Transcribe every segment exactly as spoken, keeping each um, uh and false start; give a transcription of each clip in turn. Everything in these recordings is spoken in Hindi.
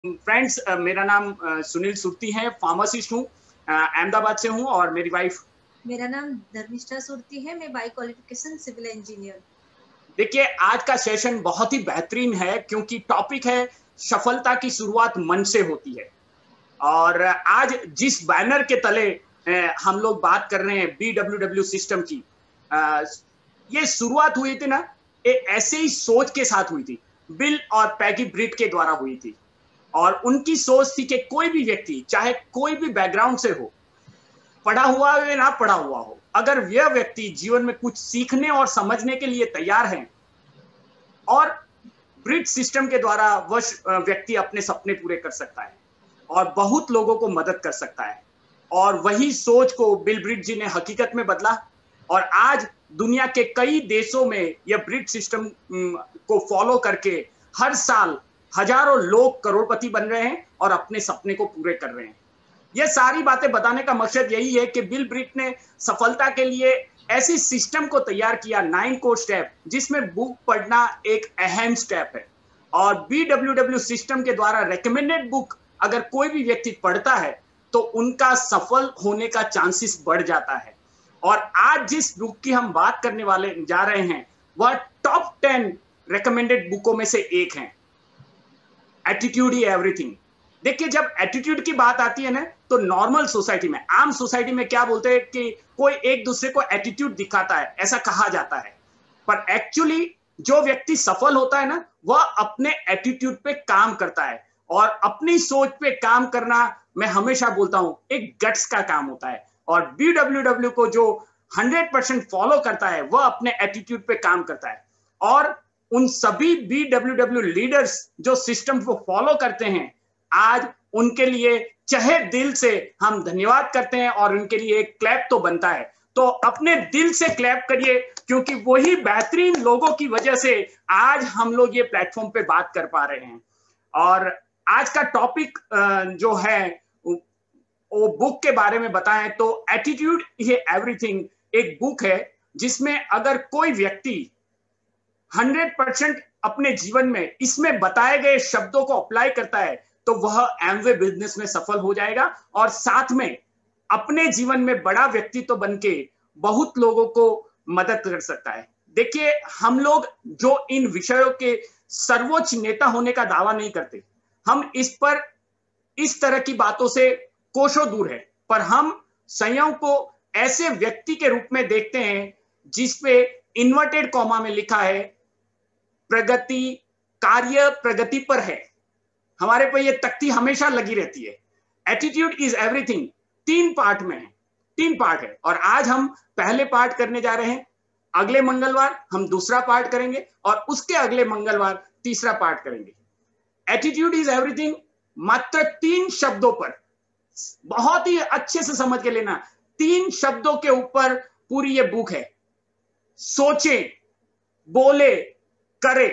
फ्रेंड्स, मेरा नाम सुनील सुरती है, फार्मासिस्ट हूँ, अहमदाबाद से हूँ और मेरी वाइफ। मेरा नाम धर्मिष्ठा सुरती है, मैं बाय क्वालिफिकेशन सिविल इंजीनियर। देखिए, आज का सेशन बहुत ही बेहतरीन है क्योंकि टॉपिक है सफलता की शुरुआत मन से होती है। और आज जिस बैनर के तले हम लोग बात कर रहे हैं बी डब्ल्यू डब्ल्यू सिस्टम की, ये शुरुआत हुई थी ना, ये ऐसे ही सोच के साथ हुई थी, बिल और पैगी ब्रिट के द्वारा हुई थी। और उनकी सोच थी कि कोई भी व्यक्ति, चाहे कोई भी बैकग्राउंड से हो, पढ़ा हुआ हो या ना पढ़ा हुआ हो, अगर वह व्यक्ति जीवन में कुछ सीखने और समझने के लिए तैयार है और ब्रिट सिस्टम के द्वारा वह व्यक्ति अपने सपने पूरे कर सकता है और बहुत लोगों को मदद कर सकता है। और वही सोच को बिल ब्रिट जी ने हकीकत में बदला और आज दुनिया के कई देशों में यह ब्रिट सिस्टम को फॉलो करके हर साल हजारों लोग करोड़पति बन रहे हैं और अपने सपने को पूरे कर रहे हैं। यह सारी बातें बताने का मकसद यही है कि बिल ब्रिट ने सफलता के लिए ऐसी सिस्टम को तैयार किया, नाइन कोर स्टेप, जिसमें बुक पढ़ना एक अहम स्टेप है। और बी डब्ल्यू डब्ल्यू सिस्टम के द्वारा रेकमेंडेड बुक अगर कोई भी व्यक्ति पढ़ता है तो उनका सफल होने का चांसेस बढ़ जाता है। और आज जिस बुक की हम बात करने वाले जा रहे हैं वह टॉप टेन रेकमेंडेड बुकों में से एक है, एटीट्यूड ही एवरीथिंग। देखिए, जब एटीट्यूड की बात आती है ना, तो नॉर्मल सोसाइटी में, आम सोसाइटी में क्या बोलते हैं कि कोई एक दूसरे को एटीट्यूड दिखाता है, ऐसा कहा जाता है। पर एक्चुअली जो व्यक्ति सफल होता है ना, वह अपने एटीट्यूड पे काम करता है। और अपनी सोच पे काम करना, मैं हमेशा बोलता हूं, एक गट्स का काम होता है। और बी डब्ल्यू डब्ल्यू को जो हंड्रेड परसेंट फॉलो करता है वह अपने एटीट्यूड पे काम करता है। और उन सभी बी डब्ल्यू डब्ल्यू लीडर्स जो सिस्टम को फॉलो करते हैं, आज उनके लिए चाहे दिल से हम धन्यवाद करते हैं और उनके लिए एक क्लैप तो बनता है। तो अपने दिल से क्लैप करिए क्योंकि वही बेहतरीन लोगों की वजह से आज हम लोग ये प्लेटफॉर्म पे बात कर पा रहे हैं। और आज का टॉपिक जो है वो बुक के बारे में बताएं तो एटीट्यूड ही एवरीथिंग एक बुक है जिसमें अगर कोई व्यक्ति हंड्रेड परसेंट अपने जीवन में इसमें बताए गए शब्दों को अप्लाई करता है तो वह एमवे बिजनेस में सफल हो जाएगा और साथ में अपने जीवन में बड़ा व्यक्तित्व बनके बहुत लोगों को मदद कर सकता है। देखिए, हम लोग जो इन विषयों के सर्वोच्च नेता होने का दावा नहीं करते, हम इस पर इस तरह की बातों से कोसों दूर है, पर हम संयम को ऐसे व्यक्ति के रूप में देखते हैं जिसपे इन्वर्टेड कॉमा में लिखा है प्रगति, कार्य प्रगति पर है। हमारे पे ये तख्ती हमेशा लगी रहती है। एटीट्यूड इज एवरीथिंग तीन पार्ट में है, तीन पार्ट है और आज हम पहले पार्ट करने जा रहे हैं। अगले मंगलवार हम दूसरा पार्ट करेंगे और उसके अगले मंगलवार तीसरा पार्ट करेंगे। एटीट्यूड इज एवरीथिंग मात्र तीन शब्दों पर, बहुत ही अच्छे से समझ के लेना, तीन शब्दों के ऊपर पूरी ये बुक है। सोचे, बोले, करे।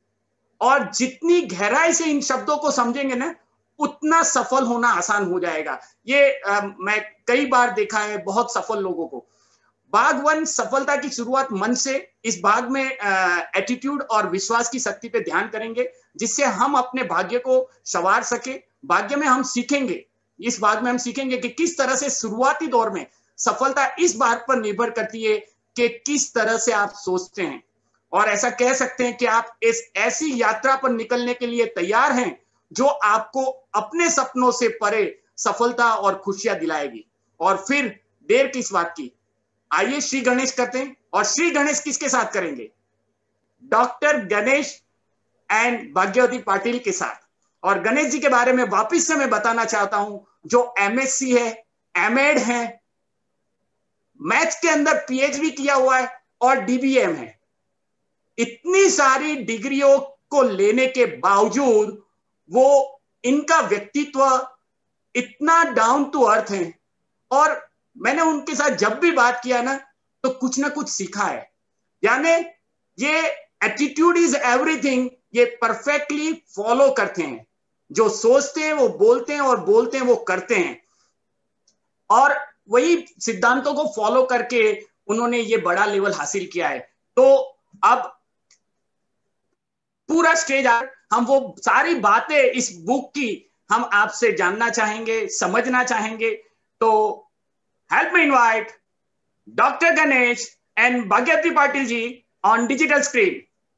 और जितनी गहराई से इन शब्दों को समझेंगे ना, उतना सफल होना आसान हो जाएगा। ये आ, मैं कई बार देखा है बहुत सफल लोगों को। भाग वन, सफलता की शुरुआत मन से। इस भाग में एटीट्यूड और विश्वास की शक्ति पे ध्यान करेंगे जिससे हम अपने भाग्य को संवार सके। भाग्य में हम सीखेंगे, इस भाग में हम सीखेंगे कि किस तरह से शुरुआती दौर में सफलता इस बात पर निर्भर करती है कि किस तरह से आप सोचते हैं। और ऐसा कह सकते हैं कि आप इस ऐसी यात्रा पर निकलने के लिए तैयार हैं जो आपको अपने सपनों से परे सफलता और खुशियां दिलाएगी। और फिर देर किस बात की, आइए श्री गणेश करते हैं। और श्री गणेश किसके साथ करेंगे? डॉक्टर गणेश एंड भाग्यवती पाटिल के साथ। और गणेश जी के बारे में वापिस से मैं बताना चाहता हूं, जो एमएससी है, एमएड है, मैथ्स के अंदर पीएचडी किया हुआ है और डीबीएम है। इतनी सारी डिग्रियों को लेने के बावजूद वो, इनका व्यक्तित्व इतना डाउन टू अर्थ है। और मैंने उनके साथ जब भी बात किया ना, तो कुछ ना कुछ सीखा है। यानी ये एटीट्यूड इज एवरीथिंग ये परफेक्टली फॉलो करते हैं। जो सोचते हैं वो बोलते हैं और बोलते हैं वो करते हैं। और वही सिद्धांतों को फॉलो करके उन्होंने ये बड़ा लेवल हासिल किया है। तो अब पूरा स्टेज हम वो सारी बातें इस बुक की हम आपसे जानना चाहेंगे, समझना चाहेंगे। तो help me invite doctor Ganesh and Bhagyashree Patil ji on digital screen.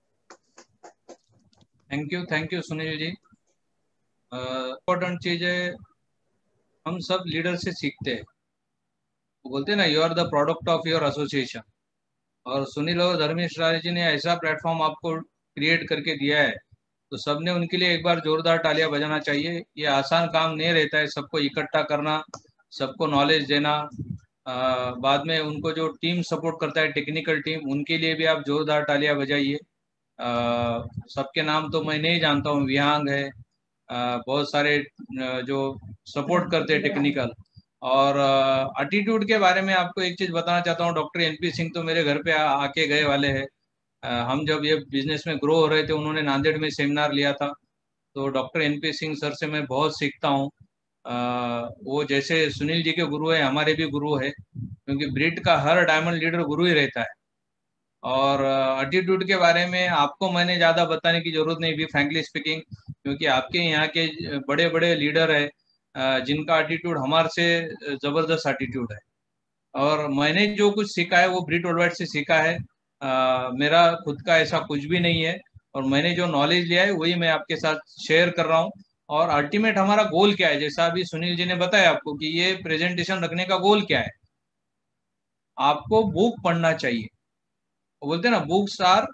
Thank you thank you Sunil ji. Important चीज है, हम सब लीडर से सीखते हैं। वो बोलते हैं ना, you are the product of your association. और सुनील और धर्मेश जी ने ऐसा प्लेटफॉर्म आपको क्रिएट करके दिया है, तो सबने उनके लिए एक बार जोरदार तालियां बजाना चाहिए। ये आसान काम नहीं रहता है, सबको इकट्ठा करना, सबको नॉलेज देना। आ, बाद में उनको जो टीम सपोर्ट करता है, टेक्निकल टीम, उनके लिए भी आप जोरदार तालियां बजाइए। सबके नाम तो मैं नहीं जानता हूँ, विहांग है, आ, बहुत सारे जो सपोर्ट करते हैं टेक्निकल। और एटीट्यूड के बारे में आपको एक चीज बताना चाहता हूँ, डॉक्टर एनपी सिंह तो मेरे घर पे आ, आके गए वाले हैं। हम जब ये बिजनेस में ग्रो हो रहे थे, उन्होंने नांदेड़ में सेमिनार लिया था। तो डॉक्टर एनपी सिंह सर से मैं बहुत सीखता हूँ। वो जैसे सुनील जी के गुरु है, हमारे भी गुरु है, क्योंकि ब्रिट का हर डायमंड लीडर गुरु ही रहता है। और एटीट्यूड के बारे में आपको मैंने ज़्यादा बताने की जरूरत नहीं भी, फ्रैंकली स्पीकिंग, क्योंकि आपके यहाँ के बड़े बड़े लीडर है जिनका एटीट्यूड हमारे से ज़बरदस्त एटीट्यूड है। और मैंने जो कुछ सीखा है वो ब्रिट वर्ल्डवाइड से सीखा है। आ, मेरा खुद का ऐसा कुछ भी नहीं है, और मैंने जो नॉलेज लिया है वही मैं आपके साथ शेयर कर रहा हूँ। और अल्टीमेट हमारा गोल क्या है, जैसा अभी सुनील जी ने बताया आपको कि ये प्रेजेंटेशन रखने का गोल क्या है। आपको बुक पढ़ना चाहिए। वो बोलते हैं ना, बुक्स आर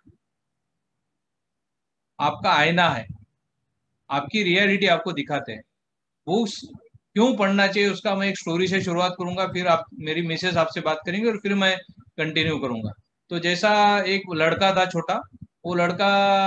आपका आईना है, आपकी रियलिटी आपको दिखाते हैं। बुक्स क्यों पढ़ना चाहिए उसका मैं एक स्टोरी से शुरुआत करूंगा, फिर आप मेरी मिसेस आपसे बात करेंगे और फिर मैं कंटिन्यू करूंगा। तो जैसा एक लड़का था छोटा, वो लड़का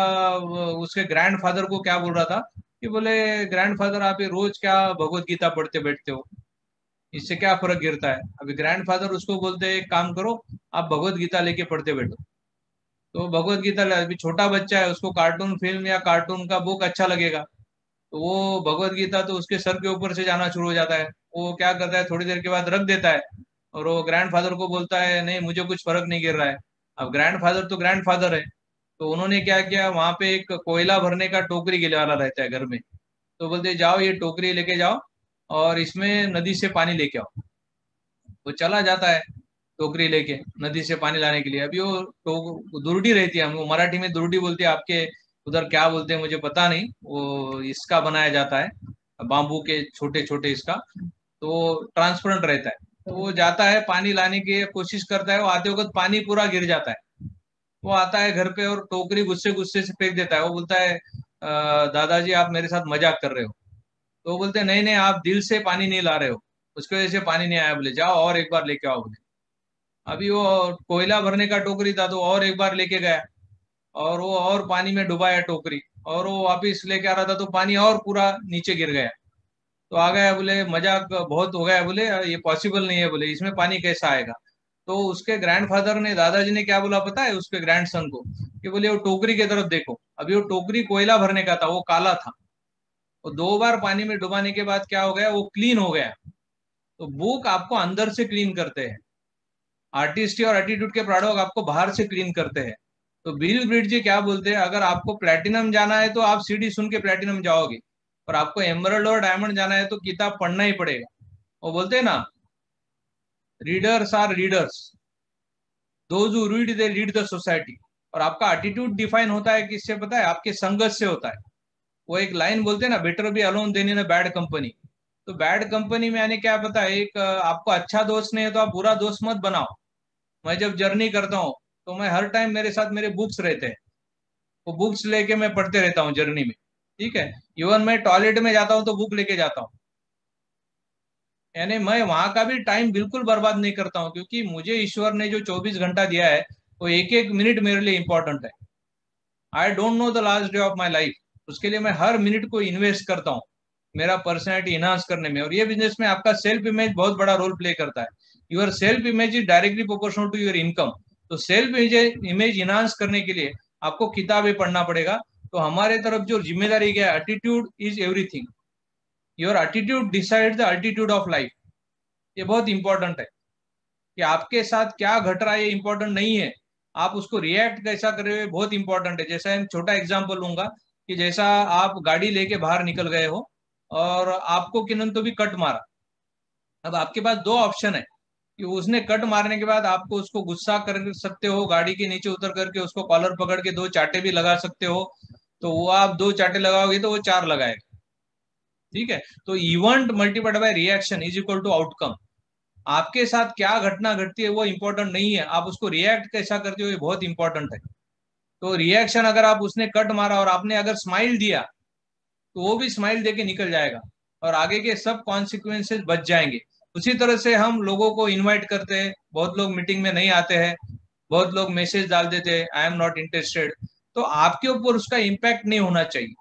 उसके ग्रैंडफादर को क्या बोल रहा था कि बोले, ग्रैंडफादर आप ये रोज क्या भगवत गीता पढ़ते बैठते हो, इससे क्या फर्क गिरता है। अभी ग्रैंडफादर उसको बोलते हैं, एक काम करो, आप भगवत गीता लेके पढ़ते बैठो। तो भगवत गीता, अभी छोटा बच्चा है, उसको कार्टून फिल्म या कार्टून का बुक अच्छा लगेगा, तो वो भगवत गीता तो उसके सर के ऊपर से जाना शुरू हो जाता है। वो क्या करता है, थोड़ी देर के बाद रख देता है, और वो ग्रैंडफादर को बोलता है, नहीं मुझे कुछ फर्क नहीं गिर रहा है। अब ग्रैंडफादर तो ग्रैंडफादर है, तो उन्होंने क्या किया, वहां पे एक कोयला भरने का टोकरी गिले वाला रहता है घर में। तो बोलते जाओ ये टोकरी लेके जाओ और इसमें नदी से पानी लेके आओ। वो चला जाता है टोकरी लेके नदी से पानी लाने के लिए। अभी वो तो दुर्डी रहती है, हम मराठी में दुर्डी बोलते हैं, आपके उधर क्या बोलते हैं मुझे पता नहीं। वो इसका बनाया जाता है, बांबू के छोटे छोटे इसका, तो ट्रांसपेरेंट रहता है। तो वो जाता है पानी लाने की कोशिश करता है, वो आते वक्त पानी पूरा गिर जाता है। वो आता है घर पे और टोकरी गुस्से गुस्से से फेंक देता है। वो बोलता है, दादाजी आप मेरे साथ मजाक कर रहे हो। तो वो बोलते हैं, नहीं नहीं आप दिल से पानी नहीं ला रहे हो, उसकी वजह से पानी नहीं आया। बोले जाओ और एक बार लेके आओ। बोले अभी वो कोयला भरने का टोकरी था, तो और एक बार लेके गया और वो और पानी में डुबाया टोकरी, और वो वापिस लेके आ रहा था तो पानी और पूरा नीचे गिर गया। तो आ गया, बोले मजाक बहुत हो गया, बोले ये पॉसिबल नहीं है, बोले इसमें पानी कैसा आएगा। तो उसके ग्रैंडफादर ने, दादाजी ने क्या बोला पता है उसके ग्रैंडसन को, कि बोले वो टोकरी की तरफ देखो। अभी वो टोकरी कोयला भरने का था, वो काला था। वो दो बार पानी में डुबाने के बाद क्या हो गया, वो क्लीन हो गया। तो बुक आपको अंदर से क्लीन करते हैं, आर्टिस्टी और एटीट्यूड के प्रोडक्ट आपको बाहर से क्लीन करते हैं। तो बिल ब्रिट जी क्या बोलते हैं, अगर आपको प्लेटिनम जाना है तो आप सीडी सुन के प्लेटिनम जाओगे, और आपको एमरल्ड और डायमंड जाना है तो किताब पढ़ना ही पड़ेगा। वो बोलते हैं ना, readers are readers, those who read they lead the society. और आपका एटीट्यूड डिफाइन होता है किससे पता है, आपके संगत से होता है। वो एक लाइन बोलते हैं ना, better be alone than in a bad company. तो बैड कंपनी में यानी क्या पता है, एक आपको अच्छा दोस्त नहीं है तो आप बुरा दोस्त मत बनाओ। मैं जब जर्नी करता हूँ तो मैं हर टाइम मेरे साथ मेरे बुक्स रहते हैं, वो बुक्स लेके मैं पढ़ते रहता हूँ जर्नी में, ठीक है। इवन मैं टॉयलेट में जाता हूँ तो बुक लेके जाता हूँ, यानी मैं वहां का भी टाइम बिल्कुल बर्बाद नहीं करता हूँ, क्योंकि मुझे ईश्वर ने जो चौबीस घंटा दिया है वो एक एक मिनट मेरे लिए इंपॉर्टेंट है। I don't know the last day of my life, उसके लिए मैं हर मिनट को इन्वेस्ट करता हूँ मेरा पर्सनैलिटी इनहांस करने में। और ये बिजनेस में आपका सेल्फ इमेज बहुत बड़ा रोल प्ले करता है। Your self image is directly proportional to your income. तो सेल्फ इमेज इनहांस करने के लिए आपको किताबें पढ़ना पड़ेगा। तो हमारे तरफ जो जिम्मेदारी है, attitude is everything, your attitude decide the altitude of life. ये बहुत इंपॉर्टेंट है कि आपके साथ क्या घट रहा है ये इंपॉर्टेंट नहीं है, आप उसको रिएक्ट कैसा कर रहे हो बहुत इंपॉर्टेंट है। जैसा मैं छोटा एग्जांपल लूंगा, कि जैसा आप गाड़ी लेके बाहर निकल गए हो और आपको किन्होंने तो भी कट मारा। अब आपके पास दो ऑप्शन है कि उसने कट मारने के बाद आपको उसको गुस्सा कर सकते हो, गाड़ी के नीचे उतर करके उसको कॉलर पकड़ के दो चाटे भी लगा सकते हो, तो वो आप दो चाटे लगाओगे तो वो चार लगाएगा। ठीक है, तो event multiplied by reaction is equal to outcome. आपके साथ क्या घटना घटती है वो इंपॉर्टेंट नहीं है, आप उसको रिएक्ट कैसा करते हो ये बहुत इंपॉर्टेंट है। तो रिएक्शन अगर आप उसने कट मारा और आपने अगर स्माइल दिया तो वो भी स्माइल देके निकल जाएगा और आगे के सब कॉन्सिक्वेंसेस बच जाएंगे। उसी तरह से हम लोगों को इनवाइट करते हैं, बहुत लोग मीटिंग में नहीं आते हैं, बहुत लोग मैसेज डाल देते हैं आई एम नॉट इंटरेस्टेड, तो आपके ऊपर उसका इम्पैक्ट नहीं होना चाहिए,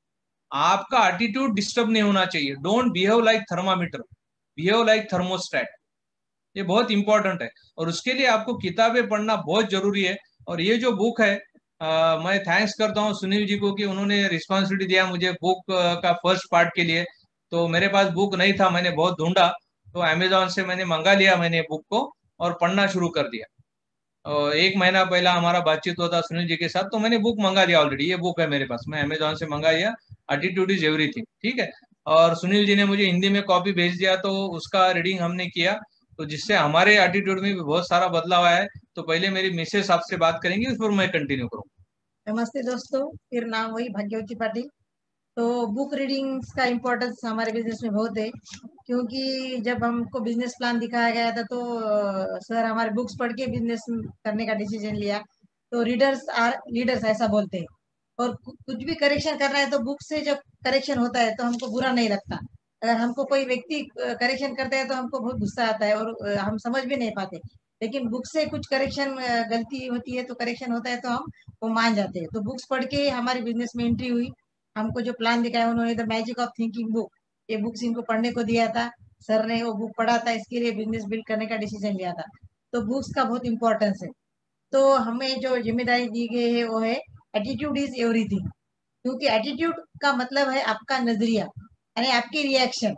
आपका एटीट्यूड डिस्टर्ब नहीं होना चाहिए। Don't behave like thermometer, behave like thermostat. ये बहुत इंपॉर्टेंट है और उसके लिए आपको किताबें पढ़ना बहुत जरूरी है। और ये जो बुक है, आ, मैं थैंक्स करता हूँ सुनील जी को कि उन्होंने रिस्पॉन्सिबिलिटी दिया मुझे बुक का फर्स्ट पार्ट के लिए। तो मेरे पास बुक नहीं था, मैंने बहुत ढूंढा, तो अमेजोन से मैंने मंगा लिया मैंने बुक को और पढ़ना शुरू कर दिया। और एक महीना पहला हमारा बातचीत हुआ था सुनील जी के साथ, तो मैंने बुक मंगा लिया ऑलरेडी, ये बुक है मेरे पास, मैं अमेजोन से मंगा लिया, एटीट्यूड इज एवरीथिंग। ठीक है, और सुनील जी ने मुझे हिंदी में कॉपी भेज दिया, तो उसका रीडिंग हमने किया, तो जिससे हमारे एटीट्यूड में भी बहुत सारा बदलाव आया है। तो पहले मेरी मिसेस आपसे बात करेंगी, उस पर मैं कंटिन्यू करूँ। नमस्ते दोस्तों, फिर नाम वही भाग्यवती पाटिल। तो बुक रीडिंग्स का इम्पोर्टेंस हमारे बिजनेस में बहुत है, क्योंकि जब हमको बिजनेस प्लान दिखाया गया था तो सर हमारे बुक्स पढ़ के बिजनेस करने का डिसीजन लिया। तो रीडर्स आर लीडर्स ऐसा बोलते हैं, और कुछ भी करेक्शन करना है तो बुक से जब करेक्शन होता है तो हमको बुरा नहीं लगता। अगर हमको कोई व्यक्ति करेक्शन करता है तो हमको बहुत गुस्सा आता है और हम समझ भी नहीं पाते, लेकिन बुक से कुछ करेक्शन गलती होती है तो करेक्शन होता है तो हम वो मान जाते हैं। तो बुक्स पढ़ के हमारी बिजनेस में एंट्री हुई। हमको जो प्लान दिखाया उन्होंने the magic of thinking book, ये बुक्स इनको पढ़ने को दिया था, सर ने वो बुक पढ़ा था, इसके लिए बिजनेस बिल्ड करने का डिसीजन लिया था। तो बुक्स का बहुत इंपॉर्टेंस है। तो हमें जो जिम्मेदारी दी गई है वो है एटीट्यूड इज एवरीथिंग, क्योंकि एटीट्यूड का मतलब है आपका नजरिया, यानी आपकी रिएक्शन,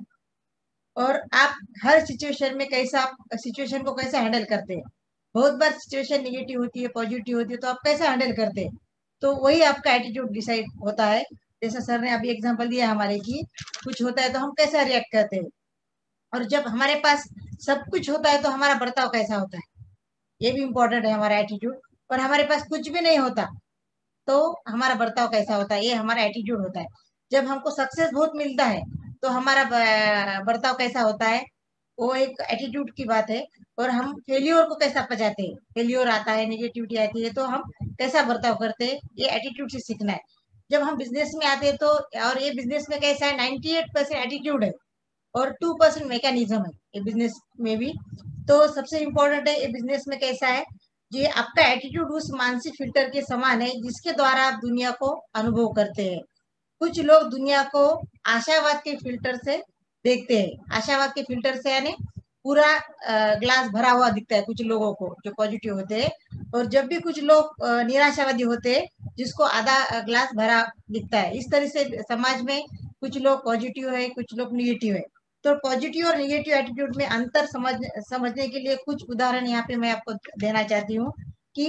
और आप हर सिचुएशन में कैसा सिचुएशन को कैसे हैंडल करते हैं। बहुत बार सिचुएशन निगेटिव होती है, पॉजिटिव होती है, तो आप कैसे हैंडल करते हैं, तो वही आपका एटीट्यूड डिसाइड होता है। जैसे सर ने अभी एग्जांपल दिया हमारे की, कुछ होता है तो हम कैसा रिएक्ट करते हैं, और जब हमारे पास सब कुछ होता है तो हमारा बर्ताव कैसा होता है, ये भी इम्पोर्टेंट है हमारा एटीट्यूड। और हमारे पास कुछ भी नहीं होता तो हमारा बर्ताव कैसा होता है, ये हमारा एटीट्यूड होता है। जब हमको सक्सेस बहुत मिलता है तो हमारा बर्ताव कैसा होता है, वो एक एटीट्यूड की बात है। और हम फेल्योर को कैसा पचाते हैं, फेल्योर आता है, नेगेटिविटी आती है तो हम कैसा बर्ताव करते हैं, ये एटीट्यूड से सीखना है। जब हम बिजनेस में आते हैं तो, और ये बिजनेस में कैसा है, नाइन्टी एट परसेंट एटीट्यूड है और टू परसेंट मैकेनिज्म है ये बिजनेस में भी। तो सबसे इम्पोर्टेंट है ये बिजनेस में कैसा है, ये आपका एटीट्यूड उस मानसिक फिल्टर के समान है जिसके द्वारा आप दुनिया को अनुभव करते हैं। कुछ लोग दुनिया को आशावाद के फिल्टर से देखते हैं, आशावाद के फिल्टर से यानी पूरा ग्लास भरा हुआ दिखता है कुछ लोगों को जो पॉजिटिव होते हैं, और जब भी कुछ लोग निराशावादी होते हैं जिसको आधा ग्लास भरा दिखता है। इस तरह से समाज में कुछ लोग पॉजिटिव है, कुछ लोग निगेटिव है। तो पॉजिटिव और निगेटिव एटीट्यूड में अंतर समझ समझने के लिए कुछ उदाहरण यहाँ पे मैं आपको देना चाहती हूँ कि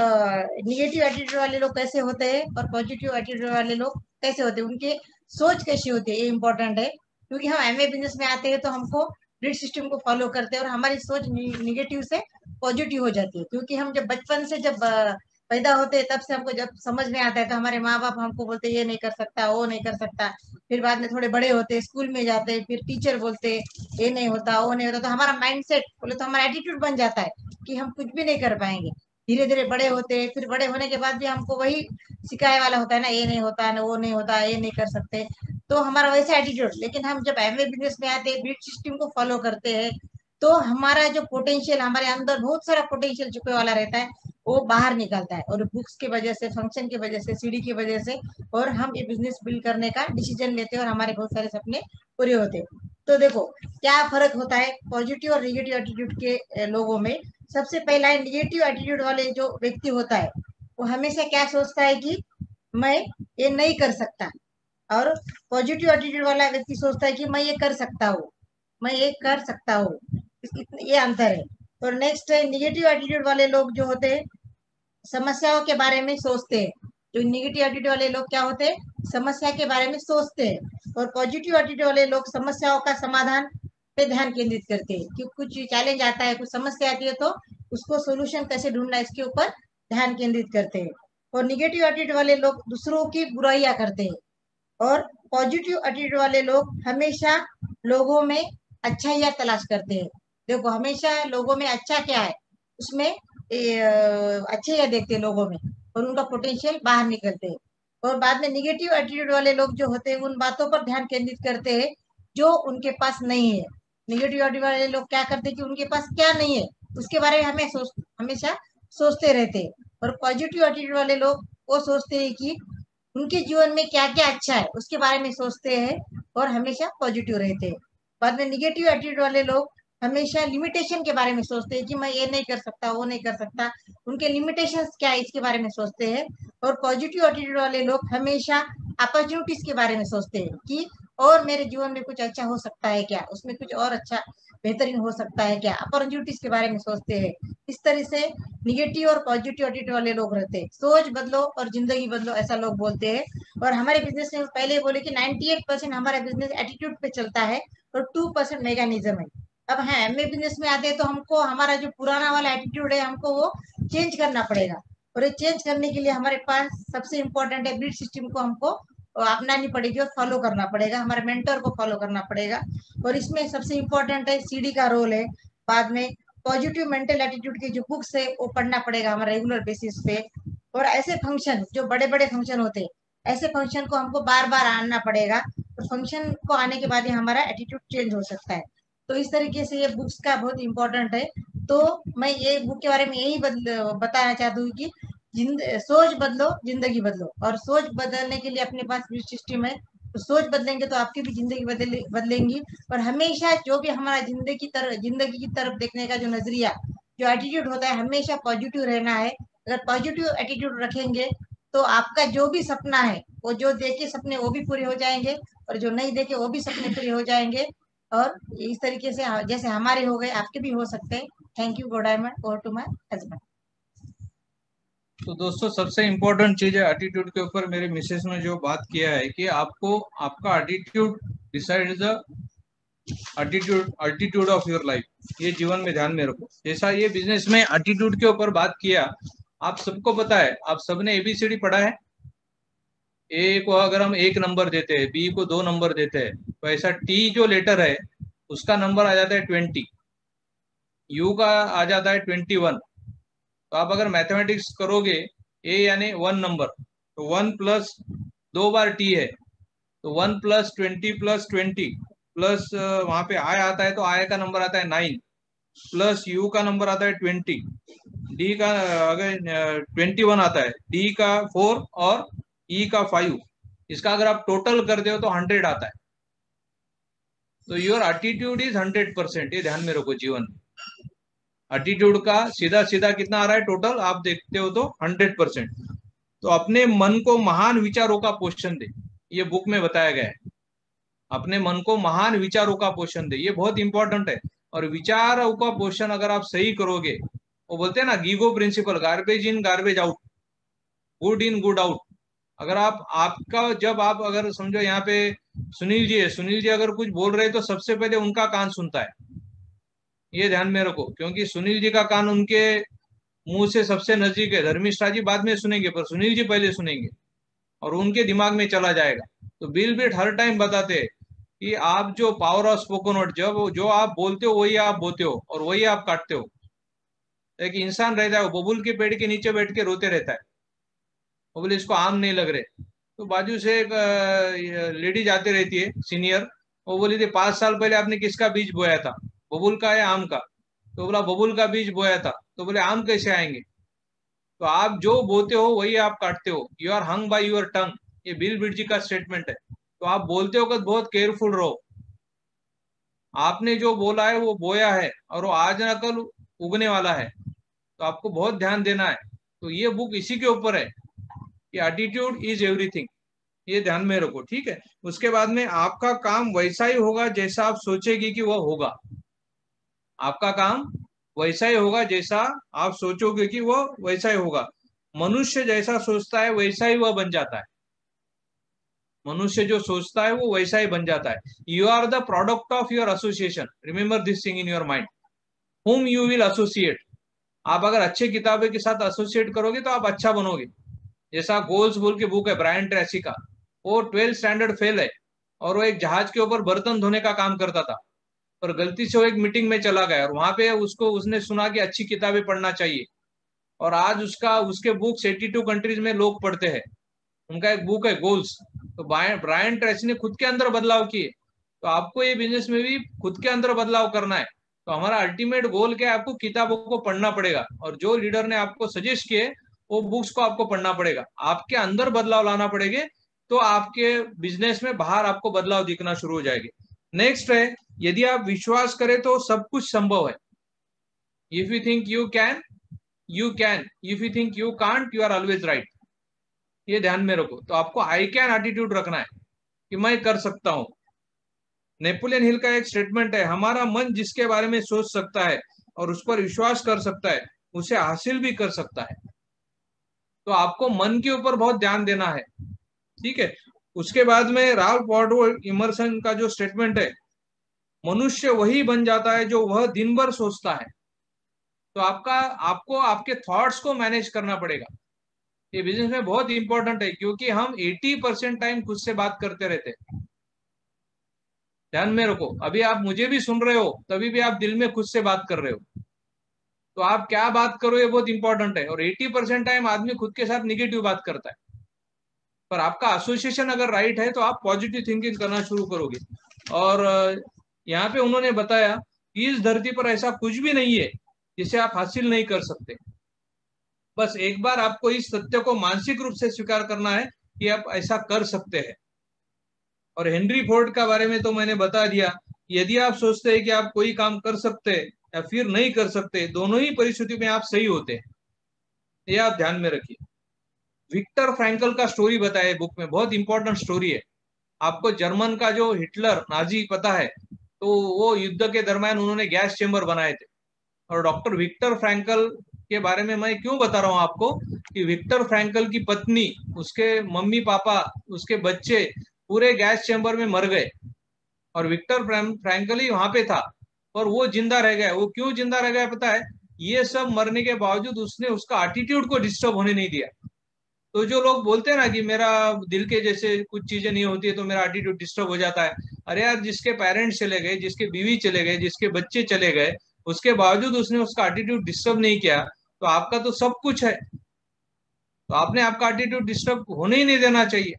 निगेटिव एटीट्यूड वाले लोग कैसे होते हैं और पॉजिटिव एटीट्यूड वाले लोग कैसे होते हैं, उनकी सोच कैसी होती है, ये इंपॉर्टेंट है। क्योंकि हम एमए बिजनेस में आते हैं तो हमको ग्रिड सिस्टम को फॉलो करते हैं और हमारी सोच निगेटिव से पॉजिटिव हो जाती है। क्योंकि हम जब बचपन से जब पैदा होते हैं तब से हमको जब समझ में आता है तो हमारे माँ बाप हमको बोलते ये नहीं कर सकता, वो नहीं कर सकता। फिर बाद में थोड़े बड़े होते, स्कूल में जाते, फिर टीचर बोलते ये नहीं होता, वो नहीं होता, तो हमारा माइंडसेट बोले तो हमारा एटीट्यूड बन जाता है कि हम कुछ भी नहीं कर पाएंगे। धीरे धीरे बड़े होते, फिर बड़े होने के बाद भी हमको वही सिखाए वाला होता है ना, ये नहीं होता ना, वो नहीं होता, ये नहीं कर सकते, तो हमारा वैसा एटीट्यूड। लेकिन हम जब एमए बिजनेस में आते हैं, ग्रिड सिस्टम को फॉलो करते हैं, तो हमारा जो पोटेंशियल, हमारे अंदर बहुत सारा पोटेंशियल छुपे वाला रहता है, वो बाहर निकलता है। और बुक्स की वजह से, फंक्शन की वजह से, सीडी की वजह से, और हम ये बिजनेस बिल्ड करने का डिसीजन लेते हैं और हमारे बहुत सारे सपने पूरे होते हैं। तो देखो क्या फर्क होता है पॉजिटिव और निगेटिव एटीट्यूड के लोगों में। सबसे पहला है निगेटिव एटीट्यूड वाले जो व्यक्ति होता है वो हमेशा क्या सोचता है कि मैं ये नहीं कर सकता, और पॉजिटिव एटीट्यूड वाला व्यक्ति सोचता है कि मैं ये कर सकता हूँ, मैं ये कर सकता हूँ, ये अंतर है। और नेक्स्ट है निगेटिव एटीट्यूड वाले लोग जो होते हैं समस्याओं के बारे में सोचते हैं। जो निगेटिव एटीट्यूड वाले लोग क्या होते हैं, समस्या के बारे में सोचते हैं। और पॉजिटिव एटीट्यूड वाले लोग समस्याओं का समाधान पे ध्यान केंद्रित करते हैं कि कुछ चैलेंज आता है, कुछ समस्या आती है तो उसको सोल्यूशन कैसे ढूंढना है इसके ऊपर ध्यान केंद्रित करते हैं। और निगेटिव एटीट्यूड वाले लोग दूसरों की बुराइयां करते हैं। और पॉजिटिव एटीट्यूड वाले लोग हमेशा लोगों में अच्छाइयां तलाश करते हैं। देखो, हमेशा लोगों में अच्छा क्या है उसमें अच्छाइयां देखते हैं लोगों में और उनका पोटेंशियल बाहर निकलते हैं। और बाद में निगेटिव एटीट्यूड वाले लोग जो होते हैं उन बातों पर ध्यान केंद्रित करते हैं जो उनके पास नहीं है। निगेटिव एटीट्यूड वाले लोग क्या करते हैं कि उनके पास क्या नहीं है उसके बारे में हमें सोच हमेशा सोचते रहते हैं। और पॉजिटिव एटीट्यूड वाले लोग वो सोचते हैं कि उनके जीवन में क्या क्या अच्छा है उसके बारे में सोचते हैं और हमेशा पॉजिटिव रहते हैं। बाद में निगेटिव एटीट्यूड वाले लोग हमेशा लिमिटेशन के बारे में सोचते हैं कि मैं ये नहीं कर सकता, वो नहीं कर सकता, उनके लिमिटेशंस क्या है इसके बारे में सोचते हैं। और पॉजिटिव एटीट्यूड वाले लोग हमेशा अपॉर्चुनिटीज के बारे में सोचते हैं कि और मेरे जीवन में कुछ अच्छा हो सकता है क्या, उसमें कुछ और अच्छा बेहतरीन हो सकता है क्या, अपॉर्चुनिटीज के बारे में सोचते हैं। इस तरह से निगेटिव और पॉजिटिव एटीट्यूड वाले लोग रहते हैं। सोच बदलो और जिंदगी बदलो ऐसा लोग बोलते हैं। और हमारे बिजनेस में पहले बोले कि अट्ठानवे परसेंट हमारा बिजनेस एटीट्यूड पे चलता है और टू परसेंट मैकेनिज्म है। अब है एमए बिजनेस में आते हैं तो हमको हमारा जो पुराना वाला एटीट्यूड है हमको वो चेंज करना पड़ेगा। और ये चेंज करने के लिए हमारे पास सबसे इम्पोर्टेंट है ब्रीड सिस्टम को हमको अपनानी पड़ेगी और फॉलो करना पड़ेगा, हमारे मेंटर को फॉलो करना पड़ेगा। और इसमें सबसे इम्पोर्टेंट है सीडी का रोल है। बाद में पॉजिटिव मेंटल एटीट्यूड की जो बुक्स है वो पढ़ना पड़ेगा हमारे रेगुलर बेसिस पे। और ऐसे फंक्शन जो बड़े बड़े फंक्शन होते हैं ऐसे फंक्शन को हमको बार बार आना पड़ेगा और फंक्शन को आने के बाद ही हमारा एटीट्यूड चेंज हो सकता है। तो इस तरीके से ये बुक्स का बहुत इंपॉर्टेंट है। तो मैं ये बुक के बारे में यही बताना चाहती हूँ कि जिंद सोच बदलो जिंदगी बदलो। और सोच बदलने के लिए अपने पास भी सिस्टम है, तो सोच बदलेंगे तो आपकी भी जिंदगी बदले बदलेंगी। और हमेशा जो भी हमारा जिंदगी की तरफ जिंदगी की तरफ देखने का जो नजरिया जो एटीट्यूड होता है हमेशा पॉजिटिव रहना है। अगर पॉजिटिव एटीट्यूड रखेंगे तो आपका जो भी सपना है वो जो देखे सपने वो भी पूरे हो जाएंगे और जो नहीं देखे वो भी सपने पूरे हो जाएंगे। और इस तरीके से जैसे हमारे हो गए आपके भी हो सकते हैं। Thank you go diamond. Over to my husband. तो दोस्तों सबसे इम्पोर्टेंट चीज है एटीट्यूड के ऊपर मेरे मिसेस ने जो बात किया है कि आपको आपका attitude decide the attitude attitude of your life. ये जीवन में ध्यान में रखो। जैसा ये बिजनेस में एटीट्यूड के ऊपर बात किया, आप सबको पता है, आप सबने एबीसीडी पढ़ा है। ए को अगर हम एक नंबर देते हैं, बी को दो नंबर देते हैं, तो ऐसा टी जो लेटर है उसका नंबर आ जाता है ट्वेंटी, यू का आ जाता है ट्वेंटी वन। तो आप अगर मैथमेटिक्स करोगे ए यानी वन नंबर, तो वन प्लस दो बार टी है तो one plus twenty plus twenty plus वहां पे आई आता है तो आई का नंबर आता है नाइन, प्लस यू का नंबर आता है ट्वेंटी, डी का अगर ट्वेंटी वन आता है, डी का फोर और ई का फाइव। इसका अगर आप टोटल कर दो तो हंड्रेड आता है। तो your attitude is hundred percent. ये ध्यान में रखो जीवन में। एटीट्यूड का सीधा सीधा कितना आ रहा है टोटल आप देखते हो तो हंड्रेड परसेंट। तो अपने मन को महान विचारों का पोषण दे, ये बुक में बताया गया है। अपने मन को महान विचारों का पोषण दे, ये बहुत इंपॉर्टेंट है। और विचारों का पोषण अगर आप सही करोगे, वो बोलते हैं ना GIGO principle, garbage in garbage out, good in good out. अगर आप आपका जब आप अगर समझो यहाँ पे सुनील जी है, सुनील जी अगर कुछ बोल रहे हैं तो सबसे पहले उनका कान सुनता है। ये ध्यान में रखो, क्योंकि सुनील जी का कान उनके मुंह से सबसे नजदीक है। धर्मिष्ठा जी बाद में सुनेंगे पर सुनील जी पहले सुनेंगे और उनके दिमाग में चला जाएगा। तो बिल गेट्स हर टाइम बताते हैं कि आप जो पावर ऑफ स्पोकन वर्ड, जब जो आप बोलते हो वही आप बोते हो और वही आप काटते हो। एक इंसान रहता है वो बबूल के पेड़ के नीचे बैठ के रोते रहता है, वो बोले इसको आम नहीं लग रहे। तो बाजू से एक लेडी जाती रहती है सीनियर, वो बोली थी पांच साल पहले आपने किसका बीज बोया था, बबूल का या आम का? तो बोला बबूल का बीज बोया था। तो बोले आम कैसे आएंगे? तो आप जो बोते हो वही आप काटते हो। You are hung by your tongue, ये बिल बिर्जी का स्टेटमेंट है। तो आप बोलते हो कि बहुत केयरफुल रहो। आपने जो बोला है वो बोया है और वो आज न कल उगने वाला है, तो आपको बहुत ध्यान देना है। तो ये बुक इसी के ऊपर है कि एटीट्यूड इज एवरीथिंग, ये ध्यान में रखो, ठीक है। उसके बाद में आपका काम वैसा ही होगा जैसा आप सोचेगी कि वह होगा। आपका काम वैसा ही होगा जैसा आप सोचोगे कि वह वैसा ही होगा। मनुष्य जैसा सोचता है वैसा ही वह बन जाता है। मनुष्य जो सोचता है वो वैसा ही बन जाता है। You are the product of your association, remember this thing in your mind, whom you will associate। आप अगर अच्छे किताबें के साथ एसोसिएट करोगे तो आप अच्छा बनोगे। जैसा गोल्स बोल के बुक है ब्रायन ट्रेसी का, वो ट्वेल्थ स्टैंडर्ड फेल है और वो एक जहाज के ऊपर बर्तन धोने का काम करता था, और गलती से वो एक मीटिंग में चला गया और वहां पे उसको उसने सुना कि अच्छी किताबें पढ़ना चाहिए, और आज उसका उसके बुक्स बयासी कंट्रीज में लोग पढ़ते हैं। उनका एक बुक है गोल्स। तो ब्रायन ट्रेसी ने खुद के अंदर बदलाव किए। तो आपको ये बिजनेस में भी खुद के अंदर बदलाव करना है। तो हमारा अल्टीमेट गोल क्या है, आपको किताबों को पढ़ना पड़ेगा, और जो लीडर ने आपको सजेस्ट किए वो बुक्स को आपको पढ़ना पड़ेगा। आपके अंदर बदलाव लाना पड़ेगा, तो आपके बिजनेस में बाहर आपको बदलाव दिखना शुरू हो जाएंगे। नेक्स्ट है, यदि आप विश्वास करें तो सब कुछ संभव है। If you think you can you can, if you think you can't you are always right. ये ध्यान में रखो। तो आपको आई कैन एटीट्यूड रखना है कि मैं कर सकता हूं। नेपोलियन हिल का एक स्टेटमेंट है, हमारा मन जिसके बारे में सोच सकता है और उस पर विश्वास कर सकता है उसे हासिल भी कर सकता है। तो आपको मन के ऊपर बहुत ध्यान देना है, ठीक है। उसके बाद में राल्फ वॉल्डो इमर्सन का जो स्टेटमेंट है, मनुष्य वही बन जाता है जो वह दिन भर सोचता है। तो आपका आपको आपके थॉट्स को मैनेज करना पड़ेगा। ये बिजनेस में बहुत इंपॉर्टेंट है, क्योंकि हम अस्सी परसेंट टाइम खुद से बात करते रहते हैं। ध्यान में रखो, अभी आप मुझे भी सुन रहे हो, तभी भी आप दिल में खुद से बात कर रहे हो। तो आप क्या बात करो ये बहुत इंपॉर्टेंट है। और अस्सी परसेंट टाइम आदमी खुद के साथ निगेटिव बात करता है। पर आपका एसोसिएशन अगर राइट है तो आप पॉजिटिव थिंकिंग करना शुरू करोगे। और यहाँ पे उन्होंने बताया कि इस धरती पर ऐसा कुछ भी नहीं है जिसे आप हासिल नहीं कर सकते। बस एक बार आपको इस सत्य को मानसिक रूप से स्वीकार करना है कि आप ऐसा कर सकते हैं। और हेनरी फोर्ड का बारे में तो मैंने बता दिया। यदि आप सोचते हैं कि आप कोई काम कर सकते हैं या फिर नहीं कर सकते, दोनों ही परिस्थिति में आप सही होते हैं, ये आप ध्यान में रखिए। विक्टर फ्रैंकल का स्टोरी बताया बुक में, बहुत इंपॉर्टेंट स्टोरी है। आपको जर्मन का जो हिटलर नाजी पता है, तो वो युद्ध के दरमियान उन्होंने गैस चेंबर बनाए थे। और डॉक्टर विक्टर फ्रैंकल के बारे में मैं क्यों बता रहा हूँ आपको, कि विक्टर फ्रैंकल की पत्नी, उसके मम्मी पापा, उसके बच्चे पूरे गैस चेंबर में मर गए, और विक्टर फ्रैंकल ही वहां पे था और वो जिंदा रह गया। वो क्यों जिंदा रह गया पता है? ये सब मरने के बावजूद उसने उसका एटीट्यूड को डिस्टर्ब होने नहीं दिया। तो जो लोग बोलते हैं ना कि मेरा दिल के जैसे कुछ चीजें नहीं होती है तो मेरा एटीट्यूड डिस्टर्ब हो जाता है, अरे यार, जिसके पेरेंट्स चले गए, जिसके बीवी चले गए, जिसके बच्चे चले गए, उसके बावजूद उसने उसका एटीट्यूड डिस्टर्ब नहीं किया, तो आपका तो सब कुछ है। तो आपने आपका एटीट्यूड डिस्टर्ब होने ही नहीं देना चाहिए।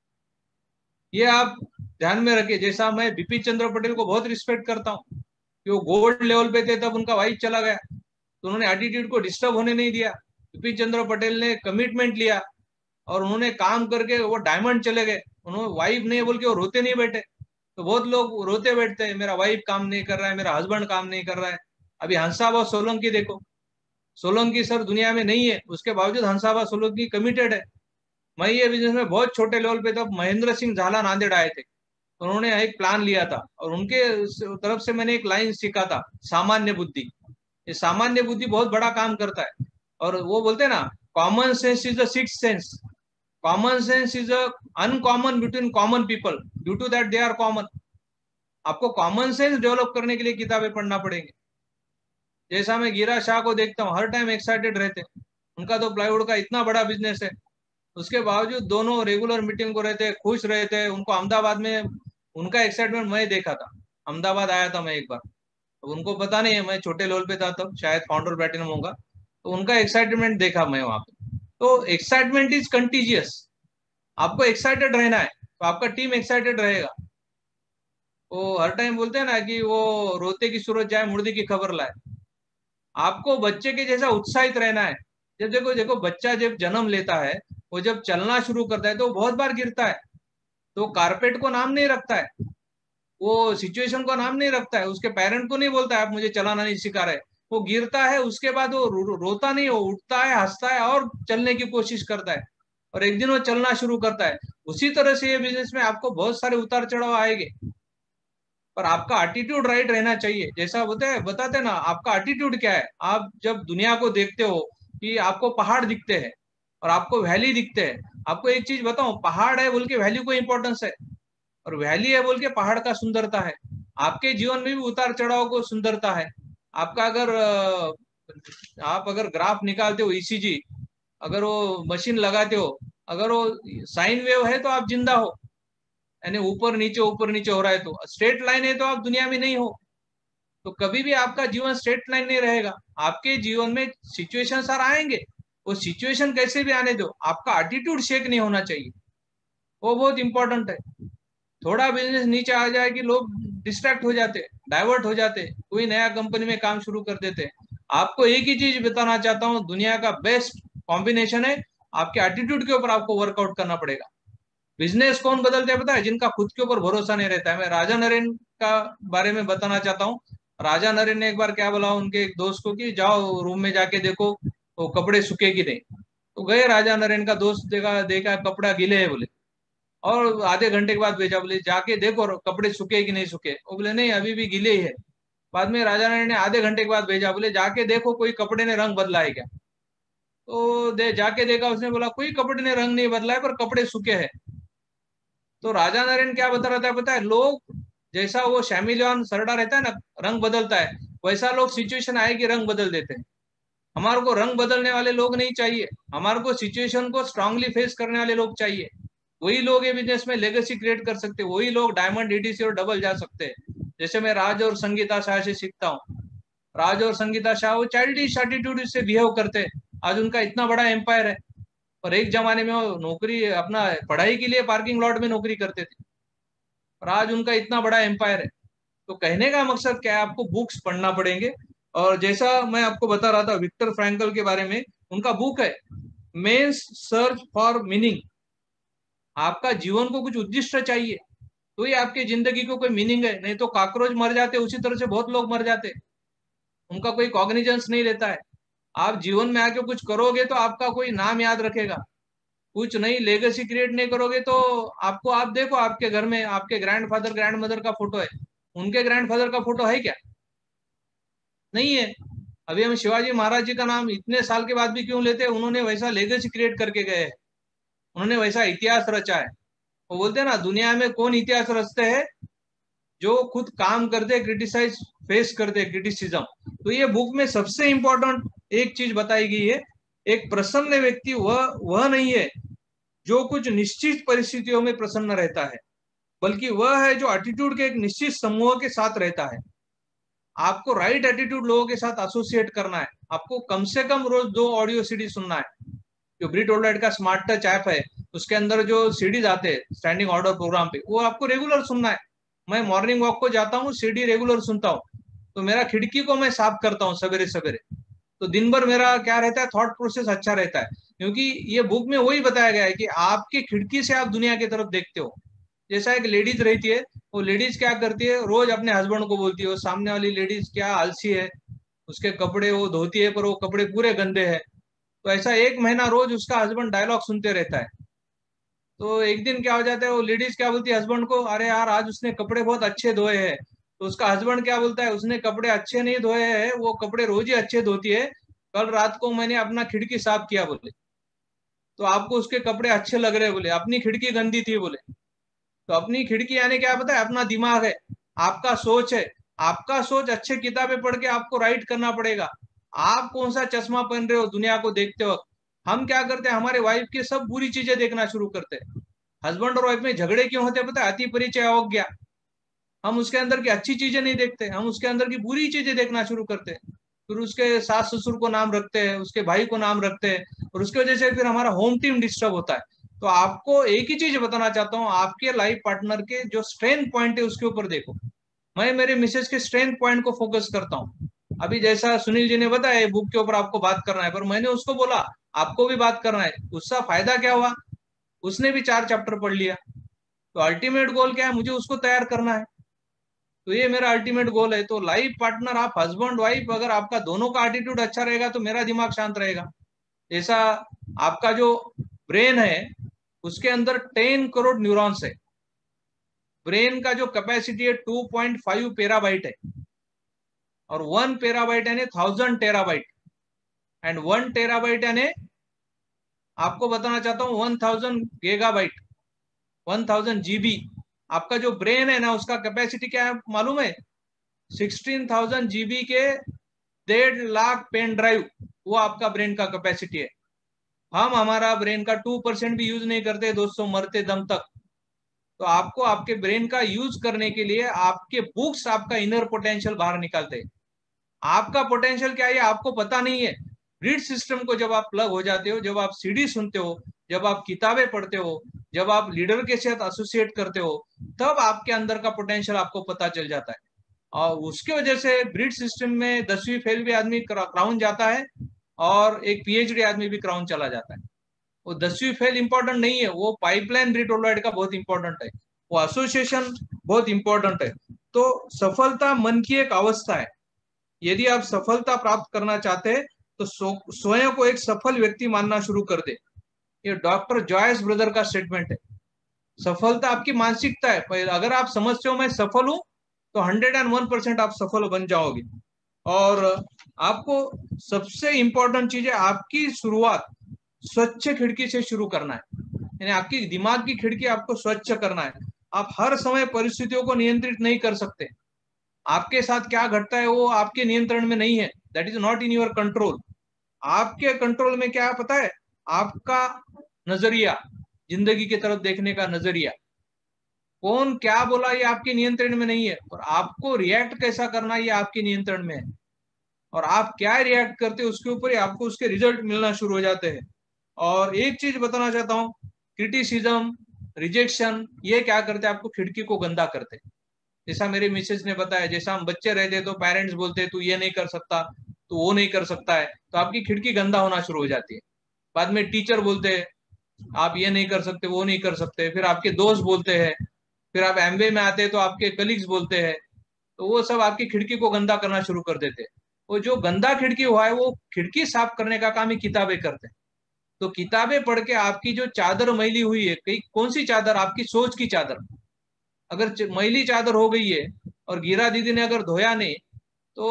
ये आप ध्यान में रखिए। जैसा मैं बिपिन चंद्र पटेल को बहुत रिस्पेक्ट करता हूँ कि वो गोल्ड लेवल पे थे, तब उनका वाइफ चला गया तो उन्होंने एटीट्यूड को डिस्टर्ब होने नहीं दिया। बिपिन चंद्र पटेल ने कमिटमेंट लिया और उन्होंने काम करके वो डायमंड चले गए। उन्होंने वाइफ नहीं बोल के वो रोते नहीं बैठे। तो बहुत लोग रोते बैठते हैं, मेरा वाइफ काम नहीं कर रहा है, मेरा हस्बैंड काम नहीं कर रहा है। अभी हंसाबा सोलंकी देखो, सोलंकी सर दुनिया में नहीं है, उसके बावजूद हंसाबा सोलंकी कमिटेड है। मैं ये बिजनेस में बहुत छोटे लेवल पे तब महेंद्र सिंह झाला नांदेड़ आए थे, उन्होंने एक प्लान लिया था और उनके तरफ से मैंने एक लाइन सीखा था, सामान्य बुद्धि। ये सामान्य बुद्धि बहुत बड़ा काम करता है। और वो बोलते हैं ना, common sense is the sixth sense, common sense is uncommon between common people, due to that they are common. आपको कॉमन सेंस डेवलप करने के लिए किताबें पढ़ना पड़ेंगे। जैसा मैं गिरा शाह को देखता हूँ, हर टाइम एक्साइटेड रहते, उनका तो प्लाईवुड का इतना बड़ा बिजनेस है, उसके बावजूद दोनों रेगुलर मीटिंग को रहते, खुश रहते। उनको अहमदाबाद में उनका एक्साइटमेंट मैं देखा था, अहमदाबाद आया था मैं एक बार, तो उनको पता नहीं है, मैं छोटे लेवल पे था तब, शायद फाउंडर प्लैटिनम होगा, तो उनका एक्साइटमेंट देखा मैं वहां पे। तो एक्साइटमेंट इज कंटीजियस। आपको एक्साइटेड रहना है तो आपका टीम एक्साइटेड रहेगा। वो हर टाइम बोलते हैं ना कि वो रोते की सूरत जाए मुर्दी की खबर लाए। आपको बच्चे के जैसा उत्साहित रहना है। जब देखो देखो बच्चा जब जन्म लेता है, वो जब चलना शुरू करता है तो वो बहुत बार गिरता है, तो कारपेट को नाम नहीं रखता है, वो सिचुएशन को नाम नहीं रखता है, उसके पेरेंट को नहीं बोलता है आप मुझे चलाना नहीं सिखा रहे। वो गिरता है, उसके बाद वो रो, रोता नहीं, वो उठता है, हंसता है और चलने की कोशिश करता है, और एक दिन वो चलना शुरू करता है। उसी तरह से ये बिजनेस में आपको बहुत सारे उतार चढ़ाव आएंगे, पर आपका एटीट्यूड राइट रहना चाहिए। जैसा बोलते हैं बताते हैं ना, आपका एटीट्यूड क्या है। आप जब दुनिया को देखते हो कि आपको पहाड़ दिखते हैं और आपको वैली दिखते हैं, आपको एक चीज बताऊं, पहाड़ है बोल के वैल्यू को इंपॉर्टेंस है, और वैली है बोल के पहाड़ का सुंदरता है। आपके जीवन में भी उतार चढ़ाव को सुंदरता है। आपका अगर आप अगर ग्राफ निकालते हो ईसीजी, अगर वो मशीन लगाते हो, अगर वो साइन वेव है तो आप जिंदा हो, यानी ऊपर नीचे ऊपर नीचे हो रहा है, तो स्ट्रेट लाइन है तो आप दुनिया में नहीं हो। तो कभी भी आपका जीवन स्ट्रेट लाइन नहीं रहेगा। आपके जीवन में सिचुएशन सार आएंगे, वो सिचुएशन कैसे भी आने दो, आपका एटीट्यूड शेक नहीं होना चाहिए, वो बहुत इंपॉर्टेंट है। थोड़ा बिजनेस नीचे आ जाए कि लोग डिस्ट्रैक्ट हो जाते, डाइवर्ट हो जाते, कोई नया कंपनी में काम शुरू कर देते। आपको एक ही चीज बताना चाहता हूँ, दुनिया का बेस्ट कॉम्बिनेशन है, आपके एटीट्यूड के ऊपर आपको वर्कआउट करना पड़ेगा। बिजनेस कौन बदलते हैं पता है? जिनका खुद के ऊपर भरोसा नहीं रहता है। मैं राजा नरेन का बारे में बताना चाहता हूँ। राजा नरेन ने एक बार क्या बोला उनके एक दोस्त को कि जाओ रूम में जाके देखो वो कपड़े सूखे कि नहीं। तो गए राजा नरेन का दोस्त, देखा देखा कपड़ा गीले है बोले, और आधे घंटे के बाद भेजा, बोले जाके देखो कपड़े सूखे कि नहीं सूखे। वो बोले नहीं अभी भी गीले ही है। बाद में राजा नरेन ने आधे घंटे के बाद भेजा, बोले जाके देखो कोई कपड़े ने रंग बदला है क्या। तो दे जाके देखा, उसने बोला कोई कपड़े ने रंग नहीं बदला है पर कपड़े सूखे हैं। तो राजा नरेन क्या बता रहा था पता है? लोग जैसा वो शैमिलियन सरडा रहता है ना, रंग बदलता है, वैसा लोग सिचुएशन आएगी रंग बदल देते हैं। हमारे को रंग बदलने वाले लोग नहीं चाहिए, हमारे को सिचुएशन को स्ट्रांगली फेस करने वाले लोग चाहिए। वही लोग ये बिजनेस में लेगेसी क्रिएट कर सकते हैं, वही लोग डायमंड, एडीसी और डबल जा सकते हैं। जैसे मैं राज और संगीता शाह से सीखता हूँ। राज और संगीता शाह वो चाइल्डिश एटीट्यूड से बिहेव करते हैं, आज उनका इतना बड़ा एम्पायर है। और एक जमाने में वो नौकरी अपना पढ़ाई के लिए पार्किंग लॉट में नौकरी करते थे, और आज उनका इतना बड़ा एम्पायर है। तो कहने का मकसद क्या है, आपको बुक्स पढ़ना पड़ेंगे। और जैसा मैं आपको बता रहा था विक्टर फ्रैंकल के बारे में, उनका बुक है मेंस सर्च फॉर मीनिंग। आपका जीवन को कुछ उद्देश्य चाहिए तो ये आपकी जिंदगी को कोई मीनिंग है, नहीं तो कॉकरोच मर जाते उसी तरह से बहुत लोग मर जाते, उनका कोई कॉग्निजेंस नहीं लेता है। आप जीवन में आके कुछ करोगे तो आपका कोई नाम याद रखेगा, कुछ नहीं लेगेसी क्रिएट नहीं करोगे तो आपको, आप देखो आपके घर में आपके ग्रैंडफादर ग्रैंडमदर का फोटो है, उनके ग्रैंडफादर का फोटो है क्या? नहीं है। अभी हम शिवाजी महाराज जी का नाम इतने साल के बाद भी क्यों लेते हैं? उन्होंने वैसा लेगेसी क्रिएट करके गए हैं, उन्होंने वैसा इतिहास रचा है। वो बोलते हैं ना, दुनिया में कौन इतिहास रचते हैं? जो खुद काम करते, क्रिटिसाइज फेस करते, क्रिटिसिज्म। तो ये बुक में सबसे इंपॉर्टेंट एक चीज बताई गई है, एक प्रसन्न व्यक्ति वह वह नहीं है जो कुछ निश्चित परिस्थितियों में प्रसन्न रहता है, बल्कि वह है जो एटीट्यूड के एक निश्चित समूह के साथ रहता है। आपको राइट एटीट्यूड लोगों के साथ एसोसिएट करना है। आपको कम से कम रोज दो ऑडियो सीडी सुनना है। जो ब्रीट ओल्डाइट का स्मार्ट टच ऐप है, उसके अंदर जो सीडीज आते हैं स्टैंडिंग ऑर्डर प्रोग्राम पे, वो आपको रेगुलर सुनना है। मैं मॉर्निंग वॉक को जाता हूँ, सीडी रेगुलर सुनता हूँ, तो मेरा खिड़की को मैं साफ करता हूँ सवेरे सवेरे, तो दिन भर मेरा क्या रहता है, थॉट प्रोसेस अच्छा रहता है। क्योंकि ये बुक में वही बताया गया है कि आपकी खिड़की से आप दुनिया की तरफ देखते हो। जैसा एक लेडीज रहती है, वो लेडीज क्या करती है, रोज अपने हस्बैंड को बोलती है वो सामने वाली लेडीज क्या आलसी है, उसके कपड़े वो धोती है पर वो कपड़े पूरे गंदे हैं। तो ऐसा एक महीना रोज उसका हस्बैंड डायलॉग सुनते रहता है। तो एक दिन क्या हो जाता है, वो लेडीज क्या बोलती है हस्बैंड को, अरे यार आज उसने कपड़े बहुत अच्छे धोए हैं। तो उसका हस्बैंड क्या बोलता है, उसने कपड़े अच्छे नहीं धोए हैं, वो कपड़े रोज ही अच्छे धोती है, कल रात को मैंने अपना खिड़की साफ किया बोले, तो आपको उसके कपड़े अच्छे लग रहे बोले, अपनी खिड़की गंदी थी बोले। तो अपनी खिड़की यानी क्या पता है, अपना दिमाग है, आपका सोच है। आपका सोच अच्छे किताबें पढ़ के आपको राइट करना पड़ेगा। आप कौन सा चश्मा पहन रहे हो दुनिया को देखते वक्त? हम क्या करते हैं, हमारे वाइफ की सब बुरी चीजें देखना शुरू करते हैं। हस्बैंड और वाइफ में झगड़े क्यों होते हैं पता है? अति परिचय अवज्ञा। हम उसके अंदर की अच्छी चीजें नहीं देखते, हम उसके अंदर की बुरी चीजें देखना शुरू करते हैं। फिर उसके सास ससुर को नाम रखते हैं, उसके भाई को नाम रखते हैं, और उसकी वजह से फिर हमारा होम टीम डिस्टर्ब होता है। तो आपको एक ही चीज बताना चाहता हूँ, आपके लाइफ पार्टनर के जो स्ट्रेंथ पॉइंट है उसके ऊपर देखो। मैं मेरे मिसेज के स्ट्रेंथ पॉइंट को फोकस करता हूँ। अभी जैसा सुनील जी ने बताया बुक के ऊपर आपको बात करना है, पर मैंने उसको बोला आपको भी बात करना है। उसका फायदा क्या हुआ, उसने भी चार चैप्टर पढ़ लिया। तो अल्टीमेट गोल क्या है, मुझे उसको तैयार करना है। तो ये मेरा अल्टीमेट गोल है। तो लाइफ पार्टनर, आप हस्बैंड वाइफ, अगर आपका दोनों का एटीट्यूड अच्छा रहेगा तो मेरा दिमाग शांत रहेगा। जैसा आपका जो ब्रेन है उसके अंदर टेन करोड़ न्यूरॉन्स है। ब्रेन का जो कैपेसिटी है टू पॉइंट फाइव पेराबाइट है, और वन पेराबाइट यानी thousand terabyte, and one terabyte यानी आपको बताना चाहता हूँ one thousand gigabyte, one thousand GB आपका जो ब्रेन है ना, उसका कैपेसिटी क्या है मालूम है? सिक्सटीन थाउजेंड जीबी के डेढ़ लाख पेन ड्राइव, वो आपका ब्रेन का कैपेसिटी है। हम हमारा ब्रेन का टू परसेंट भी यूज नहीं करते दोस्तों, मरते दम तक। तो आपको आपके ब्रेन का यूज करने के लिए आपके बुक्स आपका इनर पोटेंशियल बाहर निकालते हैं। आपका पोटेंशियल क्या है आपको पता नहीं है। रीड सिस्टम को जब आप प्लग हो जाते हो, जब आप सीडी सुनते हो, जब आप किताबें पढ़ते हो, जब आप लीडर के साथ एसोसिएट करते हो, तब आपके अंदर का पोटेंशियल आपको पता चल जाता है। और उसके वजह से ब्रीड सिस्टम में दसवीं फेल भी आदमी क्राउन जाता है और एक पीएचडी आदमी भी क्राउन चला जाता है। वो दसवीं फेल इंपॉर्टेंट नहीं है, वो पाइपलाइन ब्रीड वर्ल्डवाइड का बहुत इंपॉर्टेंट है, वो एसोसिएशन बहुत इंपॉर्टेंट है। तो सफलता मन की एक अवस्था है। यदि आप सफलता प्राप्त करना चाहते हैं तो स्वयं को एक सफल व्यक्ति मानना शुरू कर दे। ये डॉक्टर जॉयस ब्रदर का स्टेटमेंट है। सफलता आपकी मानसिकता है। अगर आप समझते हो मैं सफल हूं तो हंड्रेड एंड वन परसेंट आप सफल बन जाओगे। और आपको सबसे इंपॉर्टेंट चीज है आपकी शुरुआत स्वच्छ खिड़की से शुरू करना है, यानी आपकी दिमाग की खिड़की आपको स्वच्छ करना है। आप हर समय परिस्थितियों को नियंत्रित नहीं कर सकते। आपके साथ क्या घटता है वो आपके नियंत्रण में नहीं है, that is not in your control. आपके कंट्रोल में क्या है पता है? आपका नजरिया, जिंदगी की तरफ देखने का नजरिया। कौन क्या बोला ये आपके नियंत्रण में नहीं है, और आपको रिएक्ट कैसा करना ये आपके नियंत्रण में है। और आप क्या रिएक्ट करते हो उसके ऊपर ही आपको उसके रिजल्ट मिलना शुरू हो जाते हैं। और एक चीज बताना चाहता हूँ, क्रिटिसिज्म, रिजेक्शन, ये क्या करते हैं? आपको खिड़की को गंदा करते हैं। जैसा मेरे मिसेज ने बताया, जैसा हम बच्चे रहते तो पेरेंट्स बोलते तू ये नहीं कर सकता, तू वो नहीं कर सकता है, तो आपकी खिड़की गंदा होना शुरू हो जाती है। बाद में टीचर बोलते हैं आप ये नहीं कर सकते, वो नहीं कर सकते, फिर आपके दोस्त बोलते हैं, फिर आप एमबीए में आते हैं तो आपके कलीग्स बोलते हैं, तो वो सब आपकी खिड़की को गंदा करना शुरू कर देते हैं। वो जो गंदा खिड़की हुआ है वो खिड़की साफ करने का काम ही किताबें करते हैं। तो किताबें पढ़ के आपकी जो चादर मैली हुई है, कई कौन सी चादर? आपकी सोच की चादर। अगर मैली चादर हो गई है और गिरा दीदी ने अगर धोया नहीं तो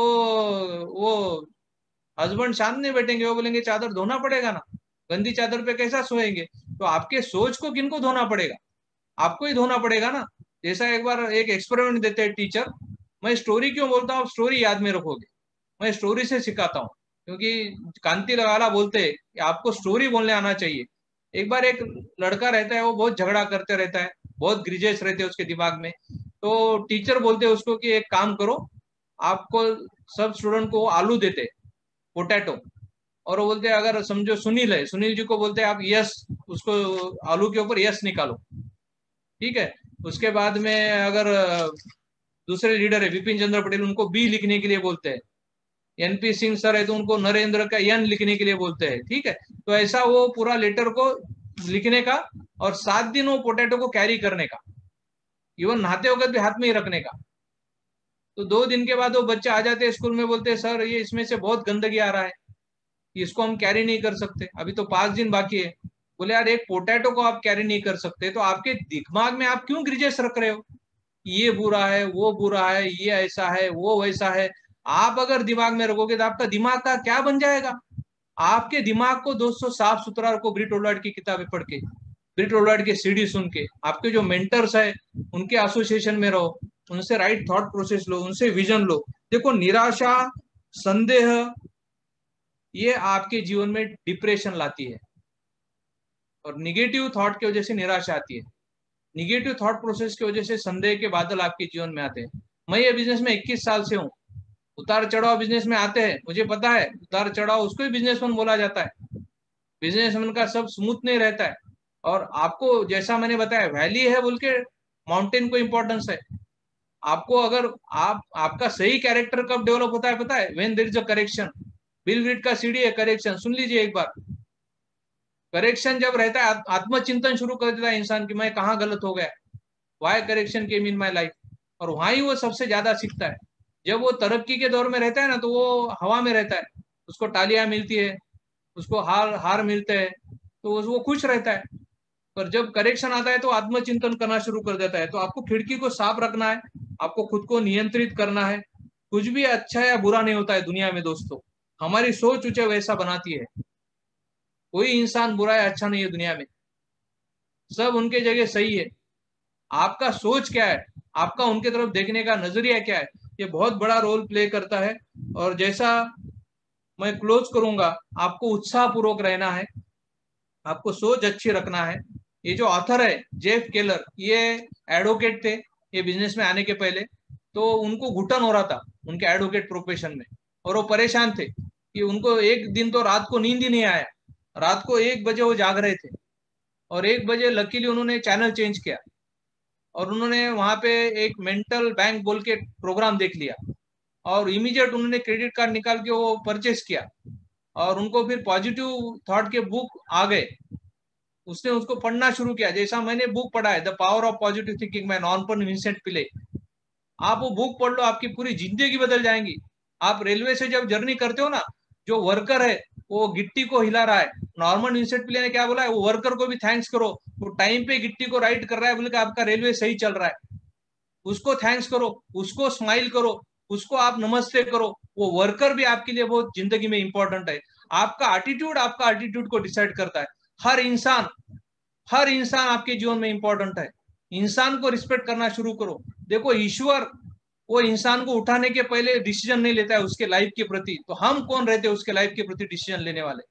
वो हस्बैंड सामने बैठेंगे, वो बोलेंगे चादर धोना पड़ेगा ना, गंदी चादर पे कैसा सोएंगे। तो आपके सोच को किनको धोना पड़ेगा? आपको ही धोना पड़ेगा ना। जैसा एक बार एक एक्सपेरिमेंट देते हैं टीचर, मैं स्टोरी क्यों बोलता हूँ, स्टोरी याद में रखोगे, मैं स्टोरी से सिखाता हूँ, क्योंकि कांति लगाला बोलते हैं कि आपको स्टोरी बोलने आना चाहिए। एक बार एक लड़का रहता है, वो बहुत झगड़ा करते रहता है, बहुत ग्रिजेस रहते हैं उसके दिमाग में। तो टीचर बोलते हैं उसको कि एक काम करो, आपको सब स्टूडेंट को आलू देते, पोटैटो, और वो बोलते हैं अगर समझो सुनील है, सुनील जी को बोलते हैं आप यस, उसको आलू के ऊपर यस निकालो, ठीक है। उसके बाद में अगर दूसरे लीडर है विपिन चंद्र पटेल, उनको बी लिखने के लिए बोलते हैं। एनपी सिंह सर है तो उनको नरेंद्र का एन लिखने के लिए बोलते हैं, ठीक है। तो ऐसा वो पूरा लेटर को लिखने का और सात दिन वो पोटैटो को कैरी करने का, इवन नहाते वक्त भी हाथ में ही रखने का। तो दो दिन के बाद वो बच्चे आ जाते हैं स्कूल में, बोलते हैं सर ये इसमें से बहुत गंदगी आ रहा है, इसको हम कैरी नहीं कर सकते, अभी तो पांच दिन बाकी है। बोले यार एक पोटैटो को आप कैरी नहीं कर सकते तो आपके दिमाग में आप क्यों ग्रिजेस रख रहे हो, ये बुरा है, वो बुरा है, ये ऐसा है, वो वैसा है। आप अगर दिमाग में रखोगे तो आपका दिमाग का क्या बन जाएगा? आपके दिमाग को दोस्तों साफ सुथरा रखो, ब्रीट ओलार्ड की किताबें पढ़ के, ब्रीट ओलार्ड के सीडी सुन के, आपके जो मेंटर्स है उनके एसोसिएशन में रहो, उनसे राइट थॉट प्रोसेस लो, उनसे विजन लो। देखो निराशा, संदेह, ये आपके जीवन में डिप्रेशन लाती है, और निगेटिव थॉट की वजह से निराशा आती है, निगेटिव थॉट प्रोसेस की वजह से संदेह के बादल आपके जीवन में आते हैं। मैं ये बिजनेस में इक्कीस साल से हूँ, उतार चढ़ाव बिजनेस में आते हैं, मुझे पता है उतार चढ़ाव उसको ही बिजनेसमैन बोला जाता है। बिजनेसमैन का सब स्मूथ नहीं रहता है, और आपको जैसा मैंने बताया वैली है बोल के माउंटेन को इंपॉर्टेंस है। आपको अगर आप आपका सही कैरेक्टर कब डेवलप होता है पता है? When there is a correction. Bill great का सीडी है करेक्शन, सुन लीजिए एक बार। करेक्शन जब रहता है, आत्मचिंतन शुरू कर देता है इंसान की मैं कहाँ गलत हो गया, why correction came in my life, और वहां ही वो सबसे ज्यादा सीखता है। जब वो तरक्की के दौर में रहता है ना, तो वो हवा में रहता है, उसको टालियां मिलती है, उसको हार हार मिलते हैं, तो वो खुश रहता है। पर जब करेक्शन आता है तो आत्मचिंतन करना शुरू कर देता है। तो आपको खिड़की को साफ रखना है, आपको खुद को नियंत्रित करना है। कुछ भी अच्छा या बुरा नहीं होता है दुनिया में दोस्तों, हमारी सोच उसे वैसा बनाती है। कोई इंसान बुरा है अच्छा नहीं है दुनिया में, सब उनके जगह सही है। आपका सोच क्या है, आपका उनके तरफ देखने का नजरिया क्या है, ये बहुत बड़ा रोल प्ले करता है। और जैसा मैं क्लोज करूंगा, आपको उत्साह पूर्वक रहना है, आपको सोच अच्छी रखना है। ये जो ऑथर है जेफ केलर, ये एडवोकेट थे, ये बिजनेस में आने के पहले, तो उनको घुटन हो रहा था उनके एडवोकेट प्रोफेशन में, और वो परेशान थे कि उनको एक दिन तो रात को नींद ही नहीं आया, रात को एक बजे वो जाग रहे थे, और एक बजे लकीली उन्होंने चैनल चेंज किया और उन्होंने वहां पे एक मेंटल बैंक बोल के प्रोग्राम देख लिया, और इमीडिएट उन्होंने क्रेडिट कार्ड निकाल के वो परचेस किया, और उनको फिर पॉजिटिव थॉट के बुक आ गए, उसने उसको पढ़ना शुरू किया। जैसा मैंने बुक पढ़ा है the power of positive thinking by Norman Vincent Peale, आप वो बुक पढ़ लो, आपकी पूरी जिंदगी बदल जाएंगी। आप रेलवे से जब जर्नी करते हो ना, जो वर्कर है वो गिट्टी को हिला रहा है, नॉर्मन विंसेंट पिले ने क्या बोला है, वो वर्कर को भी थैंक्स करो, वो टाइम पे गिट्टी को राइड कर रहा है, बोले कि आपका रेलवे सही चल रहा है, उसको थैंक्स करो, उसको स्माइल करो, उसको आप नमस्ते करो। वो वर्कर भी आपके लिए बहुत जिंदगी में इंपॉर्टेंट है। आपका एटीट्यूड आपका एटीट्यूड को डिसाइड करता है। हर इंसान हर इंसान आपके जीवन में इंपॉर्टेंट है। इंसान को रिस्पेक्ट करना शुरू करो। देखो, ईश्वर वो इंसान को उठाने के पहले डिसीजन नहीं लेता है उसके लाइफ के प्रति, तो हम कौन रहते हैं उसके लाइफ के प्रति डिसीजन लेने वाले?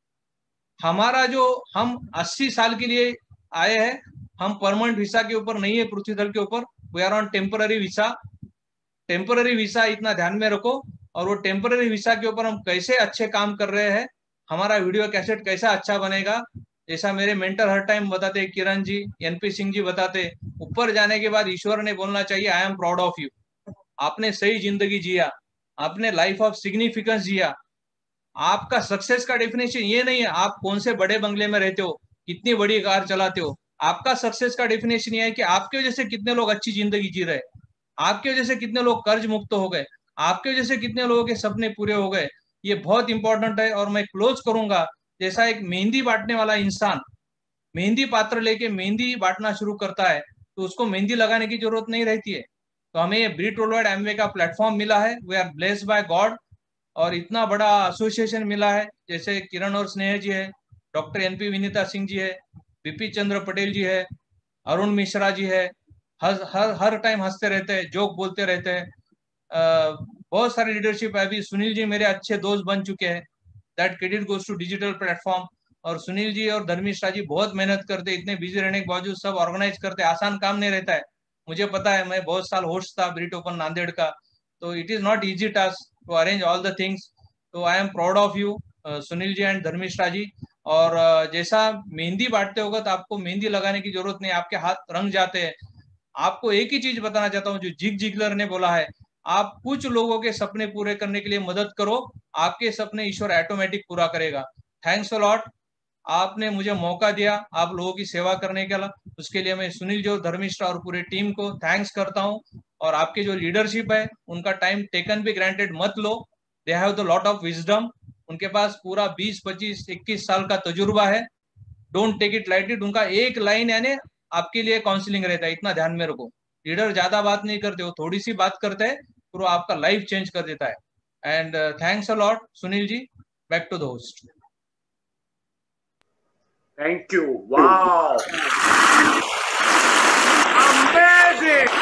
हमारा जो हम अस्सी साल के लिए आए हैं, हम परमानेंट वीसा के ऊपर नहीं है पृथ्वी तल के ऊपर, we are on temporary visa. Temporary visa इतना ध्यान में रखो, और वो टेम्पररी वीसा के ऊपर हम कैसे अच्छे काम कर रहे हैं, हमारा वीडियो कैसेट कैसा अच्छा बनेगा। जैसा मेरे मेंटर हर टाइम बताते, किरण जी, एनपी सिंह जी बताते, ऊपर जाने के बाद ईश्वर ने बोलना चाहिए I am proud of you, आपने सही जिंदगी जिया, आपने लाइफ ऑफ सिग्निफिकेंस जिया। आपका सक्सेस का डेफिनेशन ये नहीं है आप कौन से बड़े बंगले में रहते हो, कितनी बड़ी कार चलाते हो। आपका सक्सेस का डेफिनेशन ये है कि आपके वजह से कितने लोग अच्छी जिंदगी जी रहे, आपके वजह से कितने लोग कर्ज मुक्त हो गए, आपके वजह से कितने लोगों के सपने पूरे हो गए। ये बहुत इंपॉर्टेंट है। और मैं क्लोज करूंगा, जैसा एक मेहंदी बांटने वाला इंसान मेहंदी पात्र लेके मेहंदी बांटना शुरू करता है, तो उसको मेहंदी लगाने की जरूरत नहीं रहती है। तो हमें ये ब्रीट वर्ल्डवाइड एमवे का प्लेटफॉर्म मिला है, we are blessed by god, और इतना बड़ा एसोसिएशन मिला है। जैसे किरण और स्नेह जी है, डॉक्टर एनपी विनीता सिंह जी है, बीपी चंद्र पटेल जी है, अरुण मिश्रा जी है, हर हर हर टाइम हंसते रहते हैं, जोक बोलते रहते हैं। बहुत सारी लीडरशिप है। अभी सुनील जी मेरे अच्छे दोस्त बन चुके हैं, that credit goes to digital platform. और सुनील जी और धर्मिष्ठा जी बहुत मेहनत करते, इतने बिजी रहने के बावजूद सब ऑर्गेनाइज करते, आसान काम नहीं रहता है। मुझे पता है, मैं बहुत साल होस्ट था ब्रीट ओपन नांदेड़ का, तो it is not easy task to arrange all the things. तो I am proud of you Sunil ji and Dharmishtha ji. और uh, जैसा मेहंदी बांटते होगा तो आपको मेहंदी लगाने की जरूरत नहीं, आपके हाथ रंग जाते हैं। आपको एक ही चीज बताना चाहता हूँ जो जिग जिगलर ने बोला है, आप कुछ लोगों के सपने पूरे करने के लिए मदद करो, आपके सपने ईश्वर ऑटोमेटिक पूरा करेगा। थैंक्स अ लॉट, आपने मुझे मौका दिया आप लोगों की सेवा करने के लिए, उसके लिए मैं सुनील जो धर्मिष्ठा और पूरे टीम को थैंक्स करता हूँ। और आपके जो लीडरशिप है उनका टाइम टेकन भी ग्रांटेड मत लो, they have the lot of wisdom, उनके पास पूरा बीस पच्चीस इक्कीस साल का तजुर्बा है, डोंट टेक इट लाइटली। उनका एक लाइन यानी आपके लिए काउंसलिंग रहता है, इतना ध्यान में रखो। लीडर ज्यादा बात नहीं करते, वो थोड़ी सी बात करते हैं, पूरा आपका लाइफ चेंज कर देता है। And thanks a lot Sunil ji, back to the host. Thank you. Wow. Amazing.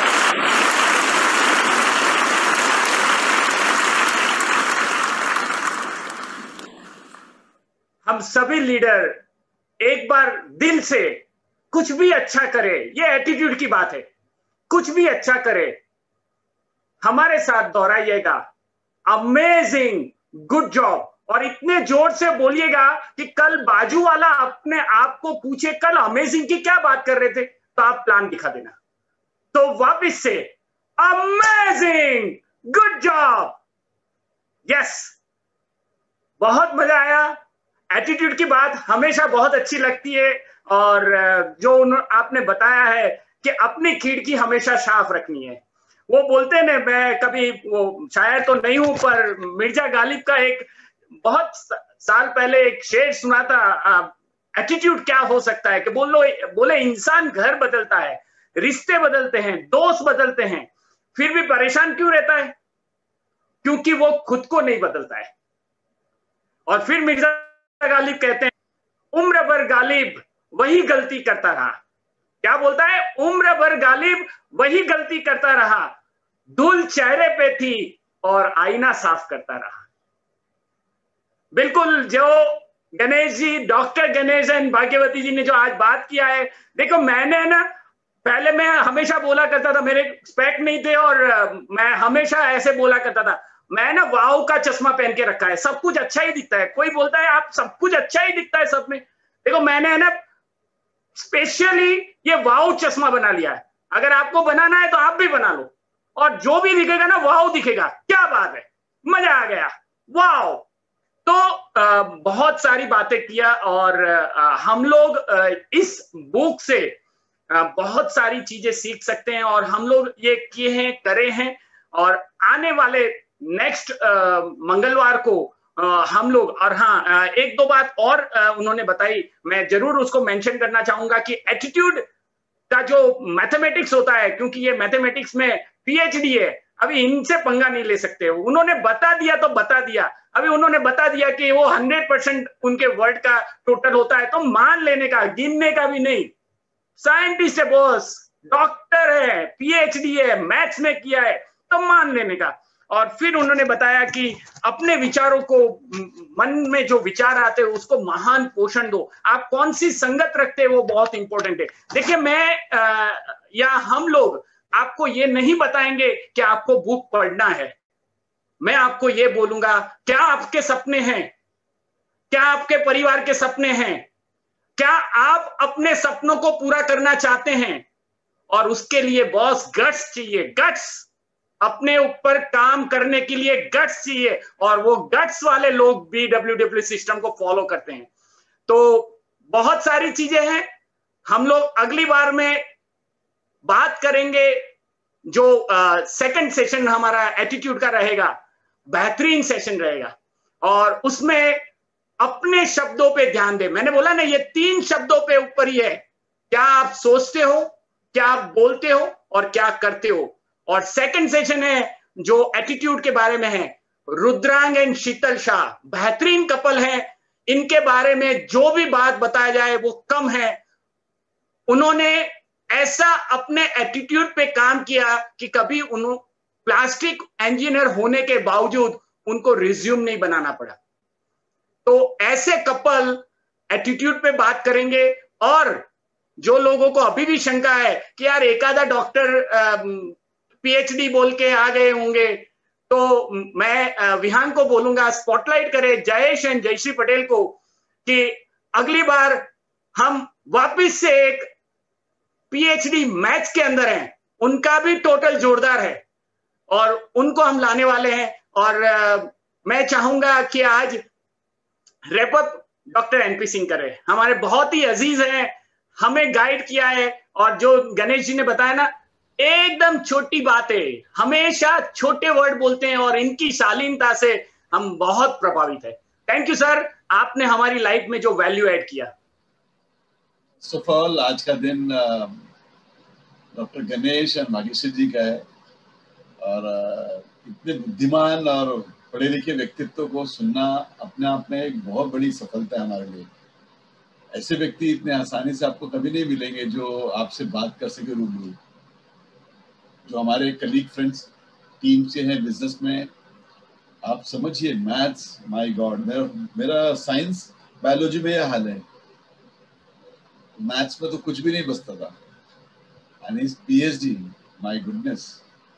हम सभी लीडर एक बार दिल से कुछ भी अच्छा करे, ये एटीट्यूड की बात है, कुछ भी अच्छा करे, हमारे साथ दोहराइएगा अमेजिंग, गुड जॉब, और इतने जोर से बोलिएगा कि कल बाजू वाला अपने आप को पूछे कल अमेजिंग की क्या बात कर रहे थे, तो आप प्लान दिखा देना। तो वापिस से अमेजिंग, गुड जॉब, यस, बहुत मजा आया। एटीट्यूड की बात हमेशा बहुत अच्छी लगती है, और जो आपने बताया है कि अपनी खिड़की हमेशा साफ रखनी है। वो बोलते हैं, मैं कभी वो शायर तो नहीं हूं, पर मिर्जा गालिब का एक बहुत साल पहले एक शेर सुना था, एटीट्यूड क्या हो सकता है, कि बोलो बोले इंसान घर बदलता है, रिश्ते बदलते हैं, दोस्त बदलते हैं, फिर भी परेशान क्यों रहता है? क्योंकि वो खुद को नहीं बदलता है। और फिर मिर्जा गालिब कहते हैं, उम्र भर गालिब वही गलती करता रहा। क्या बोलता है? उम्र भर गालिब वही गलती करता रहा, धूल चेहरे पे थी और आईना साफ करता रहा। बिल्कुल जो गणेश जी, डॉक्टर गणेश एंड भाग्यवती जी ने जो आज बात किया है, देखो मैंने ना पहले मैं हमेशा बोला करता था, मेरे स्पेक्ट नहीं थे और मैं हमेशा ऐसे बोला करता था, मैं ना वाव का चश्मा पहन के रखा है, सब कुछ अच्छा ही दिखता है। कोई बोलता है आप सब कुछ अच्छा ही दिखता है सब में, देखो मैंने ना स्पेशली ये वाव चश्मा बना लिया है। अगर आपको बनाना है तो आप भी बना लो, और जो भी दिखेगा ना वाव दिखेगा। क्या बात है, मजा आ गया, वाव। तो आ, बहुत सारी बातें किया और आ, हम लोग आ, इस बुक से आ, बहुत सारी चीजें सीख सकते हैं और हम लोग ये किए हैं, करे हैं, और आने वाले नेक्स्ट मंगलवार को आ, हम लोग, और हाँ आ, एक दो बात और आ, उन्होंने बताई, मैं जरूर उसको मेंशन करना चाहूंगा कि एटीट्यूड का जो मैथमेटिक्स होता है, क्योंकि ये मैथमेटिक्स में पीएचडी है, अभी इनसे पंगा नहीं ले सकते। उन्होंने बता दिया तो बता दिया, अभी उन्होंने बता दिया कि वो हंड्रेड परसेंट उनके वर्ड का टोटल होता है, तो मान लेने का, गिनने का भी नहीं। साइंटिस्ट है बॉस, डॉक्टर है, पीएचडी है, मैथ्स में किया है, तो मान लेने का। और फिर उन्होंने बताया कि अपने विचारों को, मन में जो विचार आते हैं उसको महान पोषण दो। आप कौन सी संगत रखते हैं वो बहुत इंपॉर्टेंट है। देखिए मैं आ, या हम लोग आपको ये नहीं बताएंगे कि आपको बुक पढ़ना है, मैं आपको ये बोलूंगा क्या आपके सपने हैं, क्या आपके परिवार के सपने हैं, क्या आप अपने सपनों को पूरा करना चाहते हैं, और उसके लिए बॉस गट्स चाहिए, गट्स, अपने ऊपर काम करने के लिए गट्स चाहिए, और वो गट्स वाले लोग भी डब्ल्यू डब्ल्यू सिस्टम को फॉलो करते हैं। तो बहुत सारी चीजें हैं, हम लोग अगली बार में बात करेंगे। जो सेकंड uh, सेशन हमारा एटीट्यूड का रहेगा, बेहतरीन सेशन रहेगा, और उसमें अपने शब्दों पे ध्यान दे। मैंने बोला ना ये तीन शब्दों पे ऊपर ही है, क्या आप सोचते हो, क्या आप बोलते हो, और क्या करते हो। और सेकंड सेशन है जो एटीट्यूड के बारे में है, रुद्रांग एंड शीतल शाह बेहतरीन कपल है, इनके बारे में जो भी बात बताया जाए वो कम है। उन्होंने ऐसा अपने एटीट्यूड पे काम किया कि कभी उन्होंने प्लास्टिक इंजीनियर होने के बावजूद उनको रिज्यूम नहीं बनाना पड़ा। तो ऐसे कपल एटीट्यूड पे बात करेंगे। और जो लोगों को अभी भी शंका है कि यार एक आधा डॉक्टर पीएचडी बोल के आ गए होंगे, तो मैं विहान को बोलूंगा स्पॉटलाइट करे जयेश एंड जयश्री पटेल को कि अगली बार हम वापिस से एक पीएचडी मैथ्स के अंदर हैं, उनका भी टोटल जोरदार है और उनको हम लाने वाले हैं। और आ, मैं चाहूंगा कि आज रैपअप डॉक्टर एनपी सिंह करे, हमारे बहुत ही अजीज हैं, हमें गाइड किया है। और जो गणेश जी ने बताया ना, एकदम छोटी बात है, हमेशा छोटे वर्ड बोलते हैं और इनकी शालीनता से हम बहुत प्रभावित है। थैंक यू सर, आपने हमारी लाइफ में जो वैल्यू ऐड किया। फर्स्ट ऑफ ऑल आज का दिन डॉक्टर गणेश और भाग्यश्री जी का है, और इतने बुद्धिमान और पढ़े लिखे व्यक्तित्व को सुनना अपने आप में एक बहुत बड़ी सफलता है हमारे लिए। ऐसे व्यक्ति इतने आसानी से आपको कभी नहीं मिलेंगे जो आपसे बात कर सके रूबरू। जो हमारे कलीग फ्रेंड्स टीम से हैं बिजनेस में, आप समझिए मैथ्स, माय गॉड, मेरा मेरा साइंस बायोलॉजी में यह हाल है, मैथ्स में तो कुछ भी नहीं बचता था, and is PhD, my goodness.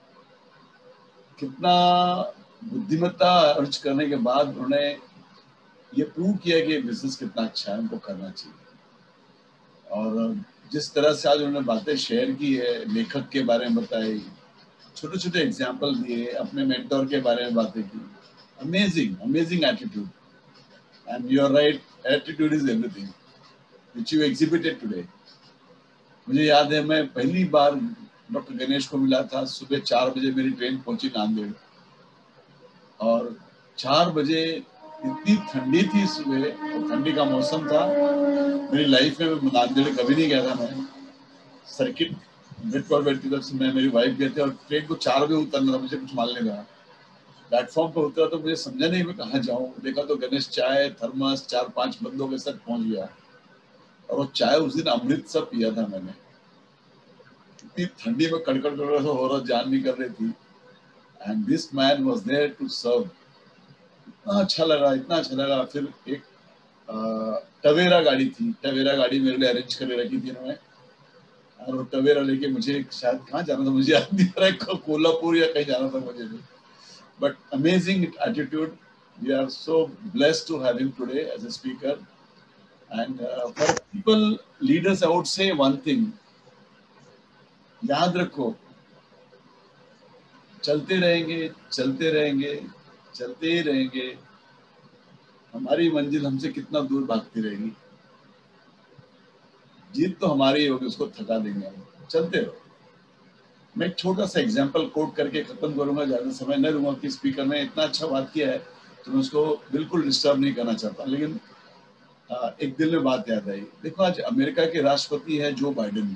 कितना बुद्धिमत्ता अर्ज करने के बाद उन्होंने ये प्रूव किया कि बिजनेस कितना अच्छा है, उनको करना चाहिए। और जिस तरह से आज उन्होंने बातें शेयर की है, लेखक के बारे में बताई, छोटे छोटे एग्जाम्पल दिए, अपने मेंटोर के बारे में बातें की, amazing amazing attitude. And you are right, attitude is everything which you exhibited today. मुझे याद है मैं पहली बार डॉक्टर गणेश को मिला था, सुबह चार बजे मेरी ट्रेन पहुंची नांदेड़, और चार बजे इतनी ठंडी थी सुबह, और ठंडी का मौसम था। मेरी लाइफ में मैं नांदेड़ कभी नहीं गया था। मैं सर्किट ब्रिटफोर्ड की तरफ से मैं मेरी वाइफ गए थे, और ट्रेन को चार बजे उतरना था, मुझे कुछ मालूम नहीं था। प्लेटफॉर्म पर उतरा तो मुझे समझा नहीं मैं कहाँ जाऊँ। देखा तो गणेश चाय थर्मस चार पांच बंदों के साथ पहुंच गया। और वो चाय उस दिन अमृत सा पिया था मैंने, इतनी ठंडी में कड़कड़ कड़कड़ हो रहा, जान नहीं कर रही थी, and this man was there to serve. इतना अच्छा लगा, इतना अच्छा लगा। फिर एक टवेरा गाड़ी थी, टवेरा गाड़ी मेरे लिए अरेंज करके रखी थी इन्होंने, और वो टवेरा लेके मुझे शायद कहाँ जाना था, मुझे याद नहीं आ रहा है, कोल्हापुर या कहीं जाना था मुझे भी। But amazing attitude, we are so blessed to have him today as a speaker. And for people leaders I would say one thing, याद रखो, चलते रहेंगे चलते रहेंगे चलते ही रहेंगे, हमारी मंजिल हमसे कितना दूर भागती रहेगी, जीत तो हमारी होगी, उसको थका देंगे हम, चलते रहो। मैं एक छोटा सा एग्जांपल कोट करके खत्म करूंगा, ज्यादा समय नहीं लूंगा कि स्पीकर ने इतना अच्छा बात किया है तो मैं उसको बिल्कुल डिस्टर्ब नहीं करना चाहता, लेकिन आ, एक दिल में बात याद आई। देखो, आज अमेरिका के राष्ट्रपति है जो बाइडेन,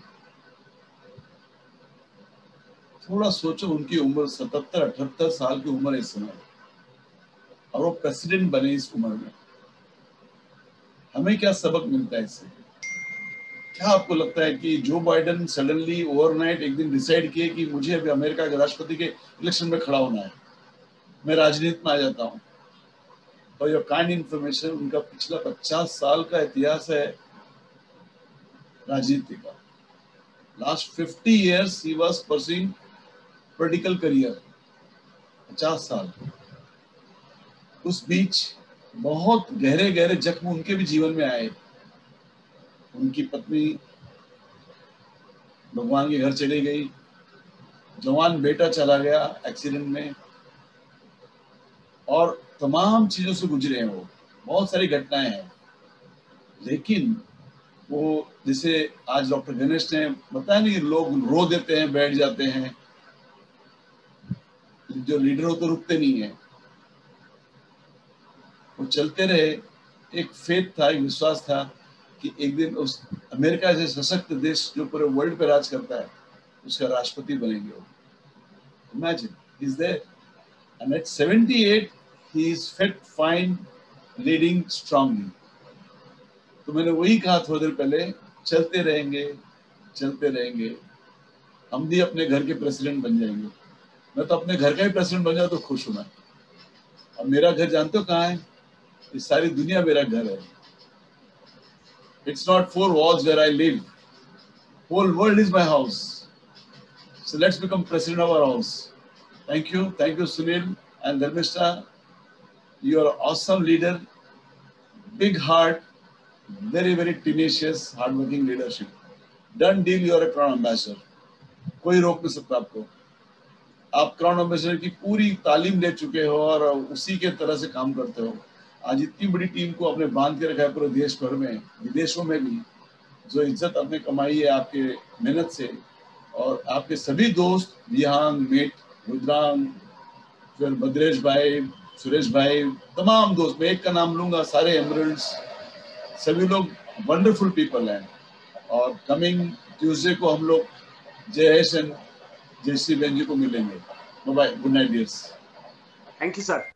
थोड़ा सोचो, उनकी उम्र सतहत्तर अठहत्तर साल की उम्र है इस समय, और वो प्रेसिडेंट बने इस उम्र में। हमें क्या सबक मिलता है इससे? क्या आपको लगता है कि जो बाइडेन सडनली ओवरनाइट एक दिन डिसाइड किए कि मुझे अभी अमेरिका के राष्ट्रपति के इलेक्शन में खड़ा होना है, मैं राजनीति में आ जाता हूँ? और योर काइंड इंफॉर्मेशन, उनका पिछला पचास साल का इतिहास है राजनीति का। Last fifty years he was pursuing political career, पचास साल। उस बीच बहुत गहरे गहरे जख्म उनके भी जीवन में आए। उनकी पत्नी भगवान के घर चली गई, जवान बेटा चला गया एक्सीडेंट में, और तमाम चीजों से गुजरे हैं वो, बहुत सारी घटनाएं हैं। लेकिन वो, जैसे आज डॉक्टर गणेश ने बताया नहीं, लोग रो देते हैं, बैठ जाते हैं, जो लीडर हो तो रुकते नहीं है, वो चलते रहे। एक फेथ था, एक विश्वास था कि एक दिन उस अमेरिका जैसे सशक्त देश जो पूरे वर्ल्ड पे राज करता है, उसका राष्ट्रपति बनेंगे वो। Imagine, he is there, and at seventy-eight he is fit, fine, leading strongly। तो मैंने वही कहा थोड़ी देर पहले, चलते रहेंगे चलते रहेंगे, हम भी अपने घर के प्रेसिडेंट बन जाएंगे। मैं तो अपने घर का ही प्रेसिडेंट बन जाऊं तो खुश हूं मैं। और मेरा घर जानते हो कहाँ है? ये सारी दुनिया मेरा घर है। It's not four walls where I live. Whole world is my house. So let's become president of our house. Thank you, thank you, Sunil and Dharmishta. You are an awesome leader, big heart, very very tenacious, hardworking leadership. Done deal, you are a crown ambassador. कोई रोक नहीं सकता आपको। आप क्राउन एम्बेसडर की पूरी तालीम ले चुके हो और उसी के तरह से काम करते हो। आज इतनी बड़ी टीम को आपने बांध के रखा है पूरे देश भर में, विदेशों में भी, जो इज्जत आपने कमाई है आपके मेहनत से। और आपके सभी दोस्त, विहांग, मेट, रुद्रांग, फिर भद्रेश भाई, सुरेश भाई, तमाम दोस्त, मैं एक का नाम लूंगा, सारे एमरल्ड्स, सभी लोग वंडरफुल पीपल हैं। और कमिंग ट्यूसडे को हम लोग जयेश एंड जयश्री बहन जी को मिलेंगे। Bye bye, good night dears. Thank you sir.